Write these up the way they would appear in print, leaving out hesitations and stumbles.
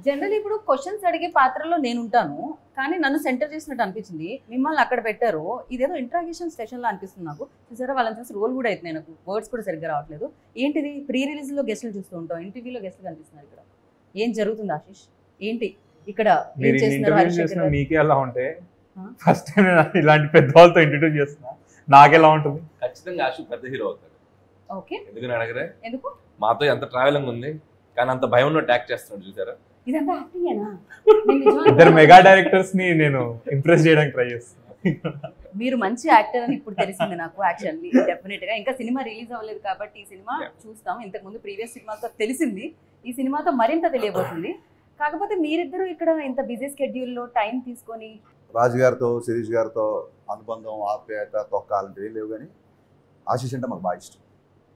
General ఇప్పుడు questions అడిగే పాత్రలో నేను ఉంటాను, కానీ నన్ను సెంటర్ చేసినట్టు అనిపించింది. మిమ్మల్ని అక్కడ పెట్టారు, ఇదేదో ఇంట్రాగేషన్ సెషన్ లా అనిపిస్తుంది నాకు. చూసారా వాళ్ళని చూసి రోల్ కూడా అవుతుంది, నాకు వర్డ్స్ కూడా సరిగ్గా రావట్లేదు. ఏంటిది, ప్రీ రిలీజ్ లో గెస్టులు చూస్తూ ఉంటాం, ఇంటర్వ్యూలో గెస్టులు కనిపిస్తున్నారు. ఇక్కడ ఏం జరుగుతుంది ఆశీష్? ఏంటి ఇక్కడ ఏం చేస్తున్నారు? మీకే ఎలా ఉంటే ఫస్ట్ టైం ఇలాంటి పెద్ద వాళ్ళతో ఇంట్రడ్యూస్ చేస్తున్నా, నాకెలా ఉంటుంది? ఖచ్చితంగా ఆశీష్ పెద్ద హీరో అవుతాడు. ఓకే, ఎందుకని అడగరే? ఎందుకు? మాతో ఎంత ట్రావెలింగ్ ఉంది, కానీ అంత భయంలో ట్యాక్ చేస్తున్నాడు చూసారా. ఇదంతా యాక్టింగేనా? ఇద్దరు మెగా డైరెక్టర్స్ ని నేను ఇంప్రెస్ చేయడానికి ట్రై చేస్తున్నా. మీరు మంచి యాక్టర్ అని ఇప్పుడు తెలిసింది నాకు. యాక్చువల్లీ డెఫినెట్ గా ఇంకా సినిమా రిలీజ్ అవ్వలేదు కాబట్టి ఈ సినిమా చూస్తాం. ఇంతకు ముందు ప్రీవియస్ సినిమాతో తెలిసింది, ఈ సినిమాతో మరింత తెలియబోతుంది. కాకపోతే మీరిద్దరూ ఇక్కడ ఇంత బిజీ స్కెడ్యూల్లో టైం తీసుకొని రాజు గారితో శిరీష్ గారితో అనుబంధం, ఆప్యాయత, తొక్క అలాంటివి లేవు, కానీ ఆశీష్ అంటే మాకు బాగా ఇష్టం.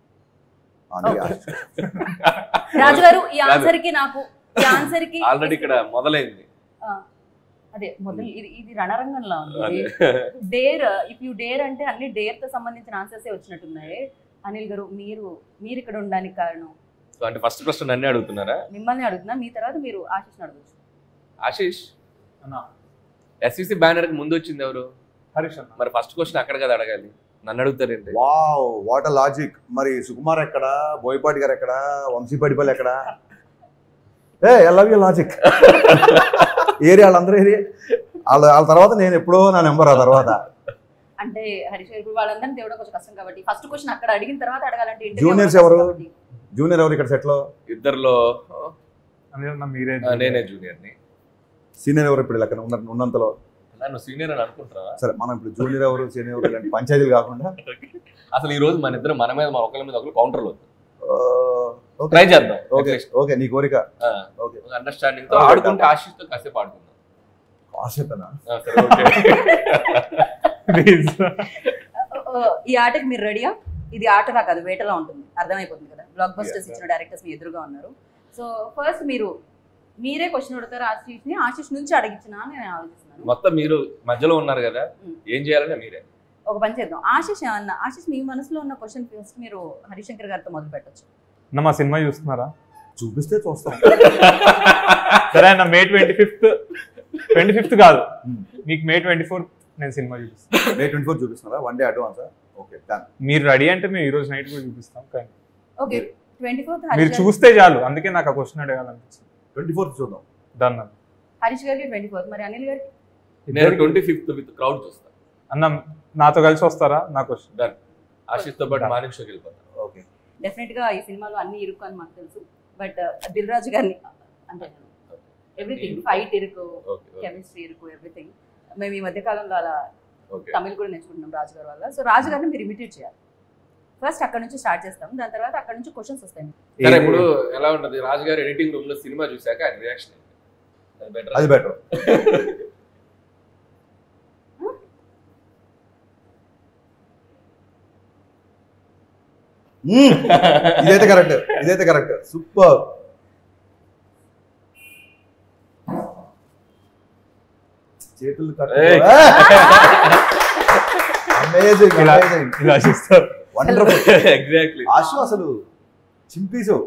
రాజు గారు ఈ ఆన్సర్ కి నాకు ఈ ఆన్సర్ కి ఆల్రెడీ ఇక్కడ మొదలైంది. అదే మొదలు ఇది రణరంగంలో ఉంది. డేర్, ఇఫ్ యూ డేర్ అంటే అన్ని డేర్ తో సంబంధించిన ఆన్సర్స్ వచ్చినట్టున్నాయి. అనిల్ గారు మీరు ఇక్కడ ఉండడానికి కారణం? అంటే ఫస్ట్ క్వశ్చన్ నన్నే అడుగుతున్నారా? మిమ్మల్ని అడుగుతున్నా, మీ తర్వాత మీరు ఆశీష్ అడగచ్చు. ఆశీష్ ఎస్విసి బ్యానర్ కి ముందు వచ్చింది ఎవరు? హరీష్ అన్న. మరి ఫస్ట్ క్వశ్చన్ అక్కడ కదా అడగాలి, నన్ను అడుగుతారేంటి? Wow, what a logic. మరి సుకుమార్ ఎక్కడ, బోయపాటి గారు ఎక్కడ, వంశీపాటిపల్లి ఎక్కడ? I love you logic. Area వాళ్ళందరూ ఏరియా వాళ్ళ తర్వాత నేను ఎప్పుడో నా నెంబర్ ఆ తర్వాత. అంటే హరీష్ గారు వాళ్ళందరినీ తేవడం కొంచెం కష్టం కాబట్టి ఫస్ట్ క్వశ్చన్ అక్కడ అడిగిన తర్వాత అడగాలంటే జూనియర్స్ ఎవరు? జూనియర్ ఎవరు ఇక్కడ సెట్లో? ఇద్దరులో మీరే. నేనే జూనియర్ని. సీనియర్ ఎవరు ఇప్పుడు లెక్కన ఉన్నంతలో? నన్ను సీనియర్ అని అనుకుంటున్నావా? సరే, మనం ఇప్పుడు జూనియర్ ఎవరు, సీనియర్ ఎవరు ఇలాంటి పంచాయతీలు కాకుండా అసలు ఈ రోజు మన ఇద్దరు మన మీద ఒకరి మీద ఒకరు కౌంటర్లు ట్రై చేద్దాం. ఓకే ఓకే, నీ కోరిక. ఓకే, అండర్స్టాండింగ్ తో ఆడుకుంటే ఆశీష్ తో కాసేపు ఆడుకుందాం. ఆశతనా? ఈ ఆటకి మీరు రెడీయా? ఇది ఆటలా కాదు, వేటలా ఉంటుంది, అర్థమైపోతుంది కదా. బ్లాక్ బస్టర్స్ ఇచ్చిన డైరెక్టర్స్ మీ ఎదురుగా ఉన్నారు. సో ఫస్ట్ మీరే క్వశ్చన్ అడుగుతారు ఆశీష్ని, ఆశీష్ నుంచి అడిగించిన నేను ఆలోచిస్తున్నాను. మొత్తం మీరు మధ్యలో ఉన్నారు కదా, ఏం చేయాలంటే మీరే ఒక పని చేద్దాం. ఆశీష్ మీ మనసులో ఉన్న క్వశ్చన్ ఫస్ట్ మీరు హరిశంకర్ గారితో మొదలు పెట్టచ్చు. మా సినిమా చూస్తున్నారా? చూపిస్తే చూస్తాం. సరే అన్న, May 25th కాదు, మీకు May 24th నేను సినిమా చూపిస్తాను. May 24 చూపిస్తున్నారా? 1 day అడ్వాన్స్? ఓకే, మీరు రెడీ అంటే మేము ఈ రోజు నైట్ కూడా చూపిస్తాం. కానీ ఓకే, 24th మీరు చూస్తే చాలు, అందుకే నాకు ఆ క్వశ్చన్ అడగాలనిపించింది. 24th చూద్దాం. డన్. హరీష్ గారికి 24th, మరి అనిల్ గారికి? నేను 25th విత్ క్రౌడ్ చూస్తాను. అన్న నాతో కలిసి వస్తారా? నా క్వశ్చన్ డన్. ఆశీష్ తో పాటు మార్నింగ్ షోకి వెళ్ళిపోతాను. ఓకే, డెఫినెట్ గా ఈ సినిమాలో అన్ని ఇరుకు అని మాకు తెలుసు, బట్ దిల్ రాజు గారిని అంటే ఎవ్రీథింగ్, ఫైట్ ఇరుకు, కెమిస్ట్రీ ఇరుకు, ఎవ్రీథింగ్. మేము ఈ మధ్య కాలంలో అలా తమిళ్ కూడా నేర్చుకుంటున్నాం రాజు గారి వల్ల. సో రాజు గారిని మీరు ఇమిటేట్ చేయాలి. ఫస్ట్ అక్కడ నుంచి స్టార్ట్ చేస్తాం, దాని తర్వాత అక్కడ నుంచి క్వశ్చన్స్ వస్తాయి. సరే, ఇప్పుడు ఎలా ఉంటుంది రాజు గారు ఎడిటింగ్ రూమ్ లో సినిమా చూసాక ఆయన రియాక్షన్? అది బెటర్. ఇదైతే కరెక్ట్. సూపర్. చేతులు ఆశు అసలు చింపేసావు.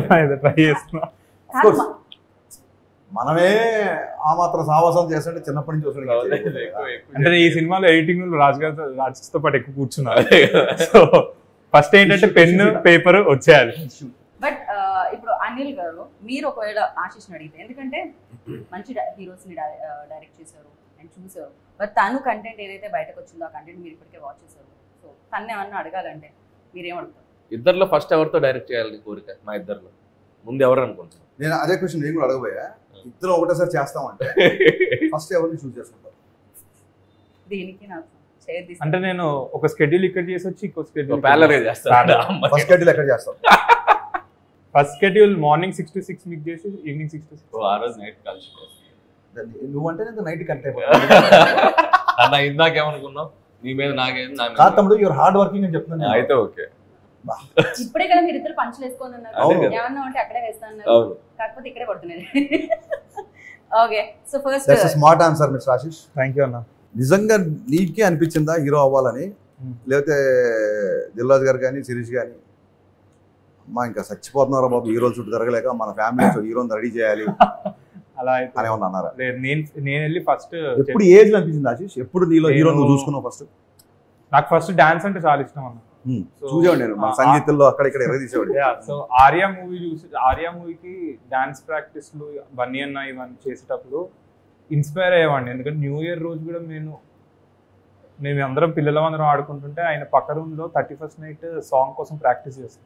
మనమే ఆ మాత్రం సావాసం చేస్తుంటే చిన్నప్పటి నుంచి చూసాడు. అంటే ఈ సినిమాలో ఎడిటింగ్ రాజుతో పాటు ఎక్కువ కూర్చున్నారు. సో ఫస్ట్ ఏంటంటే పెన్ను పేపర్ వచ్చేయాలి. బట్ ఇప్పుడు అనిల్ గారు, మీరు ఒకవేళ ఆశీష్ని అడిగితే, ఎందుకంటే మంచి హీరోస్ని డైరెక్ట్ చేశారు అండ్ చూసారు, బట్ తను కంటెంట్ ఏదైతే బయటకు వచ్చిందో ఆ కంటెంట్ మీరు ఇప్పటికే వాచ్ చేశారు. సో తను ఏమన్నా అడగాలంటే మీరేం అడుగుతారు? ఇద్దరిలో ఫస్ట్ ఎవరితో డైరెక్ట్ చేయాలని కోరిక? మా ఇద్దరిలో ముందు ఎవరు అనుకుంటున్నారు? నేను అదే క్వశ్చన్ నేను కూడా అడగబోయా. ఇద్దరు ఒకటేసారి చేస్తామంటే ఫస్ట్ ఎవరిని చూస్ చేసుకుంటారు? దీనికి నాకు అంటే నేను ఒక స్కెడ్యూల్ ఇక్కడ చేసి వచ్చి ఇంకో స్కెడ్యూల్ ఫస్ట్ స్కెడ్యూల్ ఎక్కడ చేస్తాం? ఫస్ట్ స్కెడ్యూల్ మార్నింగ్ 6 to 6 మీకు చేసి ఈవినింగ్ 6 to 6. ఆ రోజు నైట్ కలిసి నువ్వంటే నేను నైట్ కనెక్ట్ అన్న. ఇందాకేమనుకున్నావు? నీ మీద నాకేం కాదు తమ్ముడు, యువర్ హార్డ్ వర్కింగ్ అని చెప్తున్నాను. అయితే ఓకే. ఇప్పుడే కదా మీరు ఇద్దరు పంచులు వేసుకొని ఉన్నారు, ఏమన్నా ఉంటే అక్కడే వేస్తాను, కాకపోతే ఇక్కడే పడుతున్నారు. Okay, so first smart answer mister Ashish. Thank you అన్న. నిజంగా నీకే అనిపించిందా హీరో అవ్వాలని? లేకపోతే దిల్ రాజు గారు కానీ శిరీష్ కానీ మా ఇంకా చచ్చిపోతున్నారా బాబు హీరోలు చుట్టూ జరగలేక, మన ఫ్యామిలీ హీరోని రెడీ చేయాలి అలా అయితే అని ఏమన్నా అన్నారా? లేదు, నేను వెళ్ళి ఫస్ట్ ఎప్పుడు ఏజ్ అనిపించింది ఆశీష్? ఎప్పుడు నీలో హీరో నువ్వు చూసుకున్నావు ఫస్ట్? నాకు ఫస్ట్ డాన్స్ అంటే చాలా ఇష్టం అన్న. చూసేవాడు నేను మన సంగీతంలో అక్కడ ఇక్కడ ఎరదీసేవాడు. సో ఆర్యా మూవీ చూసి, ఆర్యా మూవీకి డాన్స్ ప్రాక్టీస్లు బన్నీ అన్న ఇవన్నీ చేసేటప్పుడు ఇన్స్పైర్ అయ్యేవాడిని. ఎందుకంటే న్యూ ఇయర్ రోజు కూడా మేము అందరం పిల్లలందరం ఆడుకుంటుంటే ఆయన పక్క రూమ్లో 31st నైట్ సాంగ్ కోసం ప్రాక్టీస్ చేస్తాం.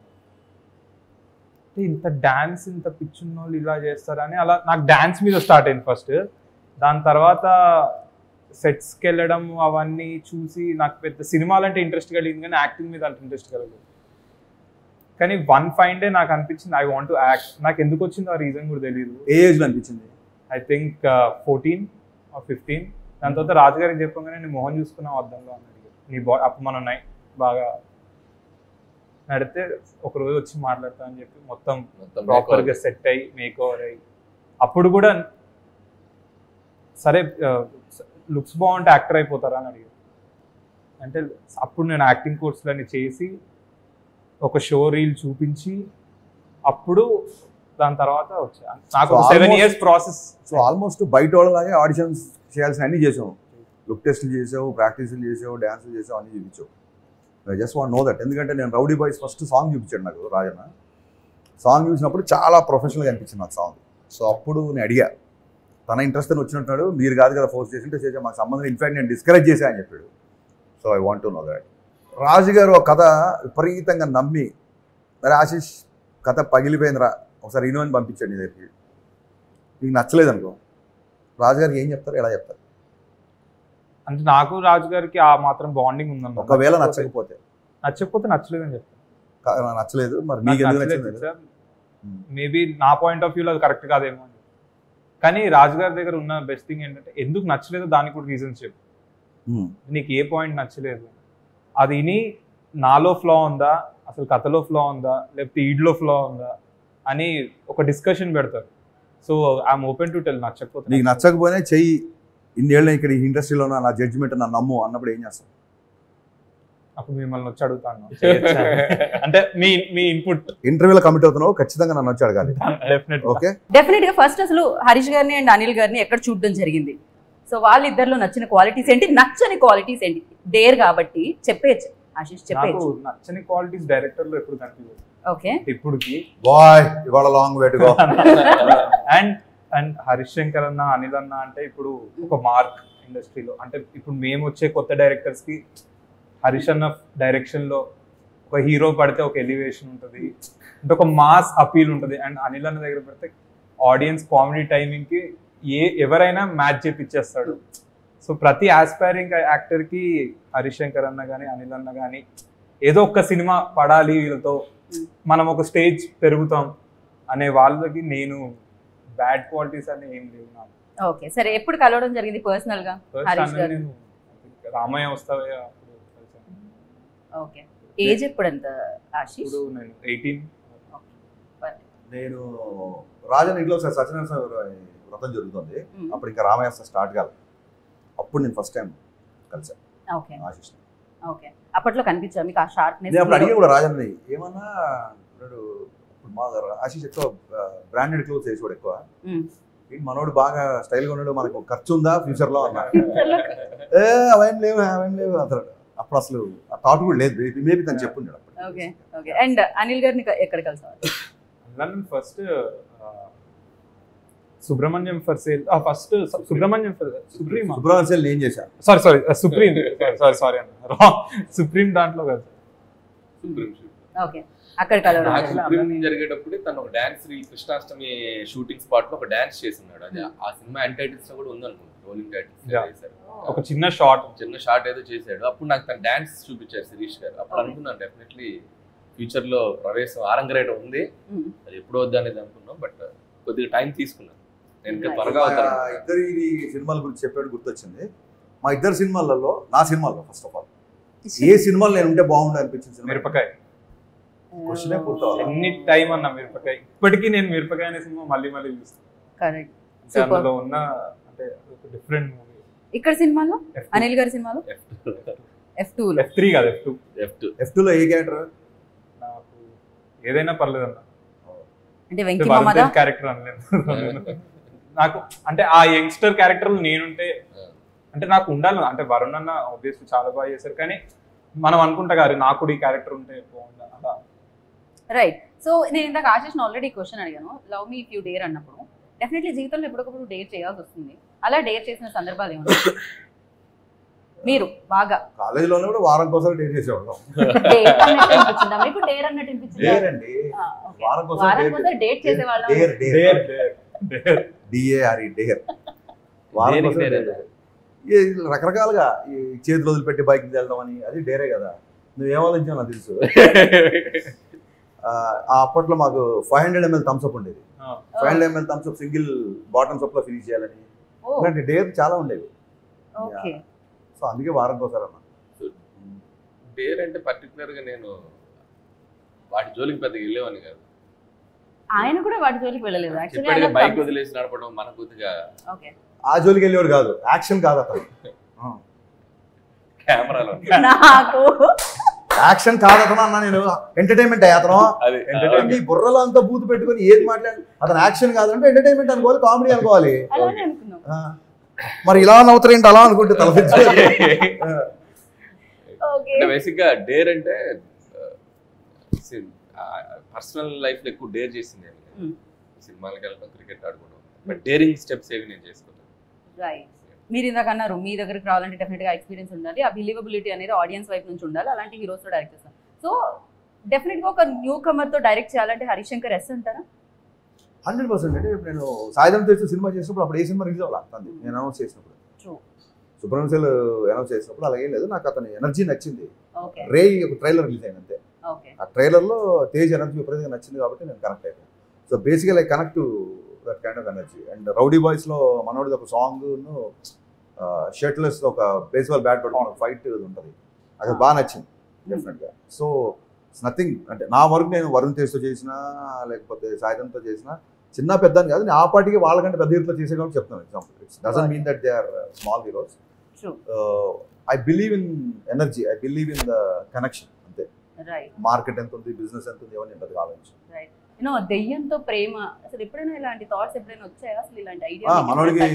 ఇంత డాన్స్ ఇంత పిచ్చున్న వాళ్ళు ఇలా చేస్తారని అలా నాకు డాన్స్ మీద స్టార్ట్ అయింది ఫస్ట్. దాని తర్వాత సెట్స్కి వెళ్ళడం అవన్నీ చూసి నాకు పెద్ద సినిమాలు అంటే ఇంట్రెస్ట్ కలిగింది, కానీ యాక్టింగ్ మీద అంత ఇంట్రెస్ట్ కలగలేదు. కానీ వన్ ఫైన్ డే నాకు అనిపించింది ఐ వాంట్ టు యాక్ట్. నాకు ఎందుకు వచ్చిందో ఆ రీజన్ కూడా తెలియదు. ఏ ఏజ్లో అనిపించింది? I think 14 or 15. దాని తర్వాత రాజుగారికి చెప్పగానే నేను మొహం చూసుకున్నావు అద్దంలో అన్నాడు. నీ అప్పుడు మనం బాగా నడితే ఒక రోజు వచ్చి మాట్లాడతా అని చెప్పి మొత్తం ప్రాపర్గా సెట్ అయ్యి మేక్ ఓవర్ అయ్యి, అప్పుడు కూడా సరే లుక్స్ బాగుంటే యాక్టర్ అయిపోతారా అని అడిగారు. అంటే అప్పుడు నేను యాక్టింగ్ కోర్సులన్నీ చేసి ఒక షో రీల్ చూపించి అప్పుడు దాని తర్వాత వచ్చా. నాకు 7 years ప్రాసెస్. సో ఆల్మోస్ట్ బయట వాళ్ళలాగే ఆడిషన్స్ చేయాల్సిన అన్ని చేసావు, లుక్ టెస్ట్లు చేసావు, ప్రాక్టీస్లు చేసావు, డ్యాన్సులు చేసావు, అన్ని చూపించావు. I just want know that. ఎందుకంటే నేను రౌడీ బాయ్స్ ఫస్ట్ సాంగ్ చూపించాడు నాకు రాజన్న. సాంగ్ చూసినప్పుడు చాలా ప్రొఫెషనల్గా అనిపించింది నాకు సాంగ్. సో అప్పుడు నేను అడిగా, తన ఇంట్రెస్ట్ అని వచ్చినట్టున్నాడు, మీరు కాదు కదా ఫోర్స్ చేసింటే చేసా, మాకు సంబంధం, ఇన్ఫాక్ట్ నేను డిస్కరేజ్ చేశా అని చెప్పాడు. So I want to know that. రాజుగారు ఒక కథ విపరీతంగా నమ్మి, మరి ఆశీష్ కథ పగిలిపోయిందిరా ఒకసారి ఇను అని పంపించాడు నీ దగ్గరికి, నీకు నచ్చలేదు అనుకో, రాజుగారికి ఏం చెప్తారు, ఎలా చెప్తారు? అంటే నాకు రాజుగారికి ఆ మాత్రం బాండింగ్ ఉందన్న. ఒకవేళ నచ్చకపోతే నచ్చలేదు అని చెప్తాను. నచ్చలేదు మరి మీకు ఎందుకు నచ్చలేదు సార్, మేబీ నా పాయింట్ ఆఫ్ వ్యూలో అది కరెక్ట్ కాదేమో అని. కానీ రాజుగారి దగ్గర ఉన్న బెస్ట్ థింగ్ ఏంటంటే ఎందుకు నచ్చలేదో దానికి కూడా రీజన్స్ చెప్పు. నీకు ఏ పాయింట్ నచ్చలేదు అది విని నాలో ఫ్లా ఉందా, అసలు కథలో ఫ్లా ఉందా, లేకపోతే ఈడ్లో ఫ్లా ఉందా అని ఒక డిస్కషన్ పెడతారు. So I'm open to tell. నచ్చకపోతే నీకు నచ్చకపోయినా చెయ్యి, ఇన్నేళ్ళు ఇక్కడ ఈ ఇండస్ట్రీలో నా జడ్జిమెంట్ నా నమ్ము అన్నప్పుడు ఏం చేస్తాం? అప్పుడు మిమ్మల్ని వచ్చి అడుగుతాను అంటే మీ ఇన్పుట్. ఇంటర్వ్యూలో కమిట్ అవుతున్నావు, ఖచ్చితంగా నన్ను వచ్చి అడగాలి. ఓకే, డెఫినెట్ గా ఫస్ట్ అసలు హరీష్ గారిని అండ్ అనిల్ గారిని ఎక్కడ చూడడం జరిగింది? సో వాళ్ళిద్దరిలో నచ్చిన క్వాలిటీస్ ఏంటి, నచ్చని క్వాలిటీస్ ఏంటి? డేర్ కాబట్టి చెప్పేయచ్చు ఆశీష్, చెప్పేయచ్చు. నచ్చని క్వాలిటీస్ డైరెక్టర్ లో ఎప్పుడు కనిపించదు. ఓకే, ఇప్పుడుకి బాయ్ ఇవాళ long way to go. And Harish Shankar అన్న, అనిల్ అన్న అంటే ఇప్పుడు ఒక మార్క్ ఇండస్ట్రీలో. అంటే ఇప్పుడు మేము వచ్చే కొత్త డైరెక్టర్స్ కి హరీష్ అన్న డైరెక్షన్ లో ఒక హీరో పడితే ఒక ఎలివేషన్ ఉంటుంది, అంటే ఒక మాస్ అపీల్ ఉంటుంది. అండ్ అనిల్ అన్న దగ్గర పడితే ఆడియన్స్ కామెడీ టైమింగ్ కి ఎవరైనా మ్యాచ్ చేపిచ్చేస్తాడు. సో ప్రతి ఆస్పైరింగ్ యాక్టర్ కి హరీష్ శంకర్ అన్న కానీ అనిల్ అన్న కానీ ఏదో ఒక సినిమా పడాలి, వీళ్ళతో మనం ఒక స్టేజ్ పెరుగుతాం అనే వాళ్ళకి నేను బ్యాడ్ క్వాలిటీస్ అని ఏం లేవు నాకు. ఓకే, సరే ఎప్పుడు కలవడం జరిగింది పర్సనల్ గా హరీష్ గారు? నేను రామయ్య వస్తావే అప్పుడు కలిసాను. ఓకే, ఏజ్ ఎప్పుడంత ఆశీష్? ఇప్పుడు నేను 18. నేను రాజన్ ఇంట్లో సత్యనారాయణ వ్రతం జరుగుతుంది, అప్పుడు ఇంకా రామయ్య స్టార్ట్ కాదు, అప్పుడు నేను ఫస్ట్ టైం కలిసాను. ఓకే ఆశీష్. ఓకే, అప్పట్లో కనిపించా మీకు ఆ షార్ప్నెస్? నేను అప్పుడు అడిగి కూడా రాజన్ని ఏమన్నా, ఇప్పుడు మా ఆశీష్ ఎక్కువ బ్రాండెడ్ క్లోత్స్ వేసుకోడు ఎక్కువ, మనోడు బాగా స్టైల్గా ఉన్నాడు, మనకు ఖర్చు ఉందా ఫ్యూచర్లో అన్నా. అవేం లేవు అతను అప్పుడు అసలు ఆ థాట్ కూడా లేదు, మేబీ తను చెప్పున్నాడు. ఓకే ఓకే, అండ్ అనిల్ గారిని ఎక్కడ కలిసారు? First Subrahmanyam for sale, first Subrahmanyam sale ఏం చేశాను, సారీ సుప్రీం దాంట్లో కదా. ఓకే, అక్కడ జరిగేటప్పుడు తను ఒక dance reel Krishnashtami shooting spot లో ఒక డాన్స్ చేస్తున్నాడు. అది ఆ సినిమా ఎండ్ టైటిల్స్ లో కూడా ఉందనుకుంటా, రోలింగ్ టైటిల్స్. ఒక చిన్న షార్ట్ ఏదో చేశాడు. అప్పుడు నాకు తన డాన్స్ చూపించారు శిరీష్ గారు. అప్పుడు అనుకున్నాను డెఫినెట్లీ ఫ్యూచర్ లో ప్రవేశం ఆరంగరేట ఉంది, అది ఎప్పుడు వద్దు అనేది అనుకున్నాం. బట్ కొద్దిగా టైం తీసుకున్నాను. నేను త్వరగా ఇద్దరి సినిమాల గురించి చెప్పాడు, గుర్తొచ్చింది. మా ఇద్దరు సినిమాలలో, నా సినిమాల్లో ఫస్ట్ ఆఫ్ ఆల్ ఏ సినిమాలు నేను ఉంటే బాగుండు అనిపించింది మిరపకాయ. క్వశ్చనే పూర్తవాలి ఎన్ని టైం అన్న మిరపకాయ. ఇప్పటికీ నేను మిరపకాయ అనే సినిమా మళ్ళీ చూస్తాను. అందులో ఉన్న అంటే డిఫరెంట్ మూవీ. ఇక్కడ సినిమాలో అనిల్ గారి సినిమాలో F2 లో F3 కాదు F2 లో ఏ క్యారెక్టర్? నాకు ఏదైనా పర్లేదు అన్న. అంటే వెంకీ మామదా క్యారెక్టర్ అనలేదు. నాకు అంటే ఆ యంగ్స్టర్ క్యారెక్టర్ నేనుంటే అంటే నాకు ఉండాలి. అంటే వరుణ్ అన్న ఆబ్వియస్లీ చాలా బాగా చేశారు, కానీ మనం అనుకుంటా గారు నాకు కూడా ఈ క్యారెక్టర్ ఉంటే బాగుండా అలా. రైట్. సో నేను ఇందాక ఆశిష్ని ఆల్రెడీ క్వశ్చన్ అడిగాను, love me if you dare అన్నప్పుడు. డెఫినెట్లీ జీవితంలో ఎప్పటికప్పుడు డేర్ చేయాల్సి వస్తుంది. అలా డేర్ చేసిన సందర్భాలు ఏమన్నా మీరు బాగా? కాలేజీలోనే కూడా వారం కోసం డేట్ చేసేవాళ్ళం. డేర్ అన్నట్టు అనిపించిందా మీకు? డేర్ అన్నట్టు అనిపించిందా? డేర్ అండి, వారం కోసం డేట్ చేసేవాళ్ళం. డేర్ డేర్ డిఏఆర్ఈ డేర్, వారం కోసం డేర్. రకరకాలుగా ఈ చేతులు వదిలిపెట్టి బైక్ వెళ్ళడం అని, అది డేరే కదా. నువ్వేం ఆలోచించావు నాకు తెలుసు. అప్పట్లో మాకు 500 ml థమ్స్అప్ ఉండేది. 500 ml Thums Up single bottoms up లో ఫినిష్ చేయాలని, ఇలాంటి డేర్ చాలా ఉండేవి. సో అందుకే వారం కోసం అన్న. డేర్ అంటే పర్టికులర్ గా నేను వాటి జోలికి పెద్దగా వెళ్ళేవాని కాదు. ఆయన కూడా వాటి జోలికి వెళ్ళలేదు. బైక్ వదిలేసి నడపడం మన కొద్దిగా ఆ జోలికి వెళ్ళేవాడు కాదు, యాక్షన్ కాదు అతను. కెమెరాలో నాకు యాక్షన్ కాదు అతను అన్న, నేను ఎంటర్టైన్మెంట్ అయ్యా అతను. ఈ బుర్రలో అంతా బూతు పెట్టుకుని ఏది మాట్లాడి అతను యాక్షన్ కాదంటే ఎంటర్టైన్మెంట్ అనుకోవాలి, కామెడీ అనుకోవాలి. మరి ఇలా నవ్వుతారు ఏంటి అలా అనుకుంటే తలపించి. బేసిక్ గా డేర్ అంటే పర్సనల్ లైఫ్ లో ఎక్కువ డేర్ చేసింది. సినిమాలకు వెళ్ళడం, క్రికెట్ ఆడుకోవడం, బట్ డేరింగ్ స్టెప్స్ ఏవి నేను చేసుకుంటాను. మీరు ఇందాక అన్నారు మీ దగ్గరికి రావాలంటే డెఫినెట్గా ఎక్స్పీరియన్స్ ఉండాలి, ఆ బిలీవబిలిటీ అనేది ఆడియన్స్ వైపు నుంచి ఉండాలి. అలాంటి హీరోస్తో డైరెక్ట్ చేస్తాను. సో డెఫినెట్గా ఒక న్యూ కమర్తో డైరెక్ట్ చేయాలంటే హరిశంకర్ ఎస్ అంటారా? 100%. అంటే నేను సాయుధం తెచ్చి సినిమా చేసినప్పుడు అప్పుడు ఏ సినిమా రిలీజ్ అవ్వాలి నేను అనౌన్స్ చేసినప్పుడు, సుబ్రహ్మణ్యం అనౌన్స్ చేసినప్పుడు అలాగే లేదు. నాకు అతని ఎనర్జీ నచ్చింది. రే ఒక ట్రైలర్ రిలీజ్ అయింది అంతే. ఆ ట్రైలర్లో తేజ్ ఎనర్జీ విపరీతంగా నచ్చింది కాబట్టి నేను కనెక్ట్ అయిపోయాను. So basically I connect to that kind of energy. And rowdy బాయ్స్లో మనోడిది ఒక సాంగ్, షర్ట్లెస్ ఒక బేస్బాల్ బ్యాట్ పట్టుకుని ఒక ఫైట్ ఉంటుంది, అది బాగా నచ్చింది డెఫినెట్గా. సో ఇట్స్ నథింగ్, అంటే నా వరకు నేను వరుణ్ తేజ్తో చేసినా లేకపోతే సాయుధంతో చేసినా చిన్న పెద్ద అని కాదు, నేను ఆ పార్టీకి వాళ్ళకంటే పెద్ద హీరోతో చేసే కాబట్టి చెప్తాను. Example, it's doesn't mean that they are small heroes. I believe in energy, I believe in the connection అంతే. మార్కెట్ ఎంత ఉంది, బిజినెస్ ఎంత ఉంది, ఎవరిని ఎంత ఆలోచించి. దెయ్యంతో ప్రేమ అసలు ఎప్పుడైనా ఇలాంటి థాట్స్ ఎప్పుడైనా వచ్చాయా? అసలు ఇలాంటి ఐడియా మనోడికి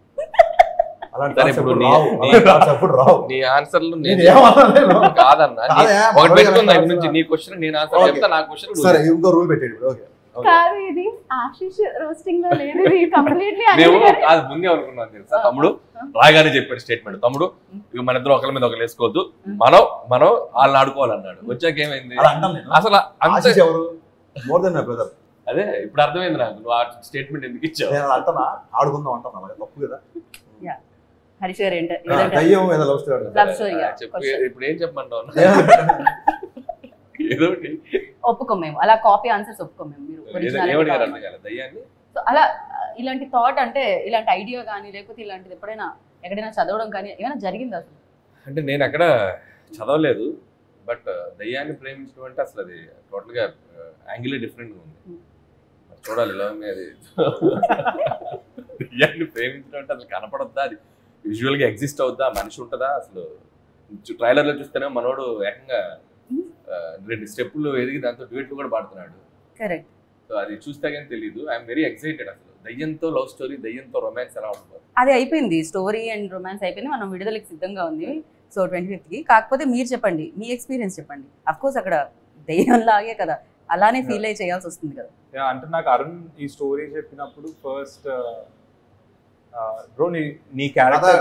నీ ఆన్సర్లు కాదన్నా, నీ క్వశ్చన్ నేను ఆన్సర్ చెప్తా, నా క్వశ్చన్ సరే ఇంకో రూల్ పెట్టాడు. కాదు, ఇది ఆశీష్ రోస్టింగ్ లో లేదు, ఇది కంప్లీట్లీ అది ముందే అనుకున్నాను తెలుసా. తమ్ముడు రాగానే చెప్పాడు స్టేట్మెంట్, తమ్ముడు ఇక మన ఇద్దరు ఒకరి మీద ఒకరు వేసుకోవద్దు, మనం వాళ్ళని ఆడుకోవాలన్నాడు. వచ్చాక ఏమైంది అసలు ఎవరు మోర్ దెన్ మై బ్రదర్. అదే ఇప్పుడు అర్థమైంది నాకు, నువ్వు ఆ స్టేట్మెంట్ ఎందుకు ఇచ్చావు. అంటనా ఆడుకుందాం అంటున్నా, తప్పు కదా. హరీష్ గారు ఇప్పుడు ఏం చెప్పమంటావు? ఏదో ఒప్పుకోం మేము, అలా కాపీ ఆన్సర్స్ ఒప్పుకోం మేము. సో అలా ఇలాంటి థాట్ అంటే ఇలాంటి ఐడియా కానీ లేకపోతే ఇలాంటిది ఎప్పుడైనా ఎక్కడైనా చదవడం కానీ ఏమైనా జరిగింది అసలు? అంటే నేను అక్కడ చదవలేదు, బట్ దయ్యాన్ని ప్రేమించడం అంటే అసలు అది టోటల్గా యాంగిలే డిఫరెంట్గా ఉంది. చూడాలి ఇలా ఉంది అది. దయ్యాన్ని ప్రేమించడం అంటే అసలు కనపడొద్దా, అది విజువల్గా ఎగ్జిస్ట్ అవుద్దా, మనిషి ఉంటుందా? అసలు ట్రైలర్లో చూస్తేనే మనోడు ఏకంగా 2 స్టెప్పులు ఎదిగి దాంతో డ్యూయెట్లు కూడా పాడుతున్నాడు. సో అది చూస్తే కానీ తెలీదు. I'm very excited. అసలు దయ్యంతో లవ్ స్టోరీ, దయ్యంతో రొమాన్స్ ఎలా ఉంటుంది? అది అయిపోయింది, స్టోరీ అండ్ రొమాన్స్ అయిపోయింది, మనం విడుదలకి సిద్ధంగా ఉంది. So 25th. కాకపోతే మీరు చెప్పండి, మీ ఎక్స్పీరియన్స్ చెప్పండి. అఫ్ కోర్స్ అక్కడ దయ్యం లాగే కదా, అలానే ఫీల్ అయ్యి చేయాల్సి వస్తుంది కదా. అంటే నాకు అరుణ్ ఈ స్టోరీ చెప్పినప్పుడు ఫస్ట్ బ్రో నీ క్యారెక్టర్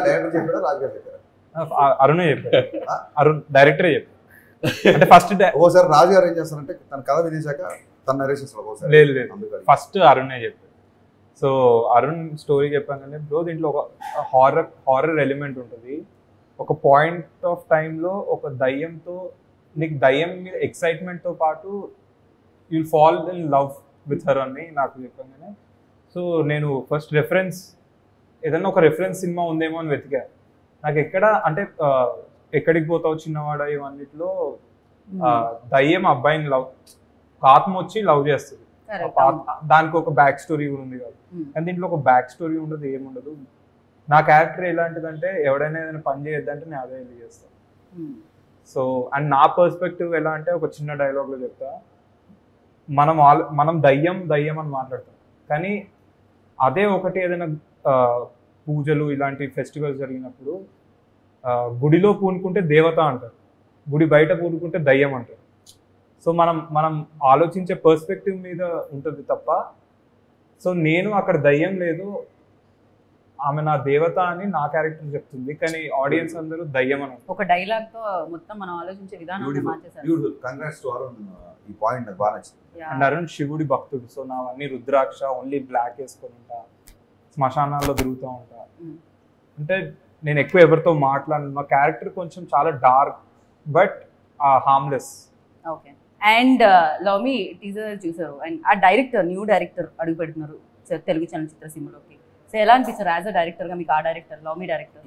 అరుణే చెప్పాడు, అరుణ్ డైరెక్టరే చెప్పాడు. అంటే ఫస్ట్ ఓసారి రాజు గారు ఏం చేస్తారంటే తన కథ వినేశాక తన నరేషన్స్ లేదు ఫస్ట్ అరుణే చెప్పాడు. సో అరుణ్ స్టోరీ చెప్పాను బ్రో, దీంట్లో ఒక హారర్ ఎలిమెంట్ ఉంటుంది. ఒక పాయింట్ ఆఫ్ టైంలో ఒక దయ్యంతో నీకు దయ్యం మీద ఎక్సైట్మెంట్తో పాటు you'll fall in love with her అని నాకు చెప్పగానే, సో నేను ఫస్ట్ ఏదన్నా ఒక రెఫరెన్స్ సినిమా ఉందేమో అని వెతికా. నాకు ఎక్కడ అంటే ఎక్కడికి పోతావు చిన్నవాడ ఇవన్నిట్లో దయ్యం అబ్బాయిని ఆత్మ వచ్చి లవ్ చేస్తుంది. దానికి ఒక బ్యాక్ స్టోరీ కూడా ఉంది కదా, కానీ దీంట్లో ఒక బ్యాక్ స్టోరీ ఉండదు, ఏముండదు. నా క్యారెక్టర్ ఎలాంటిదంటే ఎవడైనా ఏదైనా పని చేయొద్దంటే నేను అదే వెళ్ళి చేస్తాను. సో అండ్ నా పర్స్పెక్టివ్ ఎలా అంటే ఒక చిన్న డైలాగ్లో చెప్తా, మనం దయ్యం అని మాట్లాడతాం, కానీ అదే ఒకటి ఏదైనా పూజలు ఇలాంటి ఫెస్టివల్స్ జరిగినప్పుడు గుడిలో పూనుకుంటే దేవత అంటారు, గుడి బయట పూనుకుంటే దయ్యం అంటారు. సో మనం ఆలోచించే పర్స్పెక్టివ్ మీద ఉంటుంది తప్ప. సో నేను అక్కడ దయ్యం లేదు, ఆమె నా దేవత అని నా క్యారెక్టర్ చెప్తుంది, కానీ ఆడియన్స్ అందరూ దయ్యం అని ఒక డైలాగ్ తో మొత్తం మనం ఆలోచించే విధానాన్ని మార్చేసారు. కంగ్రాట్స్ టు అరుణ్, ఈ పాయింట్ నాకు బాగా నచ్చింది. అండ్ అరుణ్ శివుడి భక్తుడు. సో నావన్నీ రుద్రాక్ష, ఓన్లీ బ్లాక్ వేసుకొని ఉంటా, శ్మశానాల్లో తిరుగుతూ ఉంటా. అంటే నేను ఎక్కువ ఎవరితో మాట్లాడను. మా క్యారెక్టర్ కొంచెం చాలా dark but harmless. Okay. And love me teaser చూసారు, అండ్ ఆ డైరెక్టర్ న్యూ డైరెక్టర్ అడుగు పెడుతున్నారు తెలుగు చలనచిత్ర సీమలోకి. సో ఎలా అనిపిస్తారు యాజ్ అ డైరెక్టర్ గా మీకు? ఆ డైరెక్టర్ లవ్ మీ డైరెక్టర్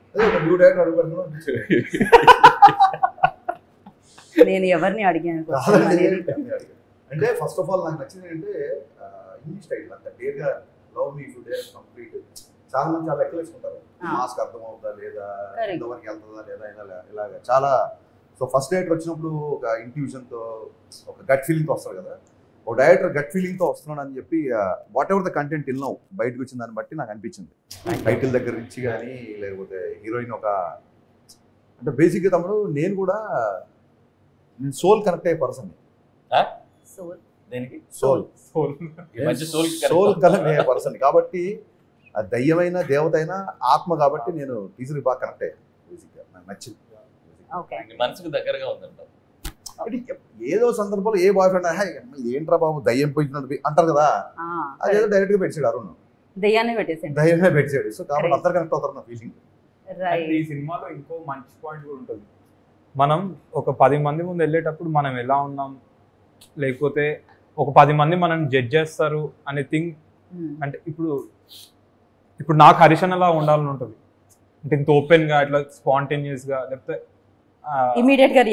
నేను ఎవరిని అడిగాను అంటే ఫస్ట్ ఆఫ్ ఆల్ నాకు నచ్చింది అంటే ఇంగ్లీష్ టైటిల్ అంత డేర్గా love me to dare complete. చాలా మంది చాలా లెక్కలు వేసుకుంటారు, మాస్క్ అర్థం అవుతుందా లేదా, ఎంతవరకు వెళ్తుందా లేదా, ఇలాగ చాలా. సో ఫస్ట్ డైరెక్టర్ వచ్చినప్పుడు ఒక ఇంట్యూషన్తో ఒక గట్ ఫీలింగ్తో వస్తారు కదా, ఒక డైరెక్టర్ గట్ ఫీలింగ్తో వస్తున్నాడు అని చెప్పి వాట్ ఎవర్ ద కంటెంట్ ఇల్నో బయటకు వచ్చిన దాన్ని బట్టి నాకు అనిపించింది. టైటిల్ దగ్గర నుంచి కానీ లేకపోతే హీరోయిన్ ఒక అంటే బేసిక్గా తమ్ముడు నేను కూడా నేను సోల్ కనెక్ట్ అయ్యే పర్సన్. సోల్ కనెక్ట్ అయ్యే పర్సన్ కాబట్టి ఆ దయ్యమైన దేవత అయినా ఆత్మ కాబట్టి నేను ఈజీలీ బాగా కనెక్ట్ అయ్యాను. బేసిక్గా నాకు నచ్చింది, మనసుకు దగ్గరగా ఉందంట. ఏదో సందర్భంలో ఏ బాయ్ ఫ్రెండ్ ఏంట్రా బాబు దయ్యం పోయినట్టు అంటారు కదా, అదేదో డైరెక్ట్ గా పెట్టాడు అరుణ్, దయ్యాన్ని పెట్టాడు. సో కాబట్టి అందరు కనెక్ట్ అవుతారు నా ఫీలింగ్. ఈ సినిమాలో ఇంకో మంచి పాయింట్ కూడా ఉంటుంది. మనం ఒక 10 మంది ముందు వెళ్ళేటప్పుడు మనం ఎలా ఉన్నాం, లేకపోతే ఒక 10 మంది మనం జడ్జ్ చేస్తారు అనే థింగ్. అంటే ఇప్పుడు నాకు హరిషన్ అలా ఉండాలని ఉంటుంది, అంటే ఇంత ఓపెన్ గా ఇట్లా స్పాంటేనియస్ గా, లేకపోతే ఇమిడియట్ గా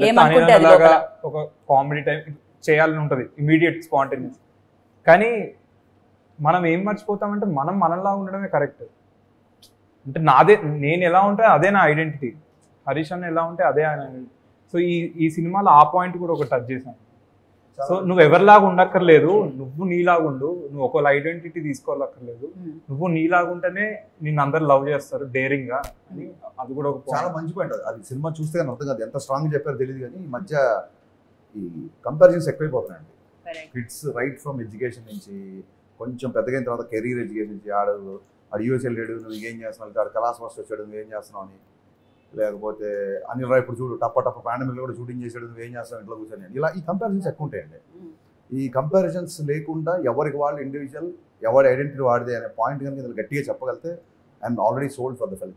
ఒక కామెడీ టైం చేయాలని ఉంటుంది, ఇమీడియట్ స్పాంటేనియస్. కానీ మనం ఏం మర్చిపోతామంటే మనం మనలా ఉండడమే కరెక్ట్. అంటే నేను ఎలా ఉంటే అదే నా ఐడెంటిటీ, హరీష్ అన్న ఎలా ఉంటే అదే ఆయన. సో ఈ సినిమాలో ఆ పాయింట్ కూడా ఒక టచ్ చేశాను. సో నువ్వు ఎవరిలాగా ఉండక్కర్లేదు, నువ్వు నీలాగా ఉండు, నువ్వు ఒకళ్ళ ఐడెంటిటీ తీసుకోవాలక్కర్లేదు, నువ్వు నీలాగా ఉంటేనే నిన్ను అందరు లవ్ చేస్తారు డేరింగ్ గా అని. అది కూడా ఒక చాలా మంచి పాయింట్. అది సినిమా చూస్తే కానీ అర్థం కాదు, ఎంత స్ట్రాంగ్ చెప్పారో తెలియదు. కానీ ఈ మధ్య ఈ కంపారిజన్స్ ఎక్కువైపోతున్నాయండి. కిడ్స్ రైట్ ఫ్రమ్ ఎడ్యుకేషన్ నుంచి కొంచెం పెద్దగా అయిన తర్వాత కెరీర్ ఎడ్యుకేషన్ నుంచి ఆడు యూఎస్ వెళ్ళాడు, నువ్వు ఏం చేస్తున్నావు, ఆడు కళాస్ మాస్టర్ వచ్చాడు, నువ్వేం చేస్తున్నావు అని, లేకపోతే అనిల్ రాయ్ ఇప్పుడు చూడు టప్ప పాండమిక్ కూడా షూటింగ్ చేసాడు, నువ్వేం చేస్తావు ఇంట్లో కూర్చొని, ఇలా ఈ కంపారిజన్స్ ఎక్కువ ఉంటాయండి. ఈ కంపారిజన్స్ లేకుండా ఎవరికి వాళ్ళు ఇండివిజువల్, ఎవరి ఐడెంటిటీ వాడిదే అనే పాయింట్ కనుక ఇందులో గట్టిగా చెప్పగలితే I'm already sold for the film.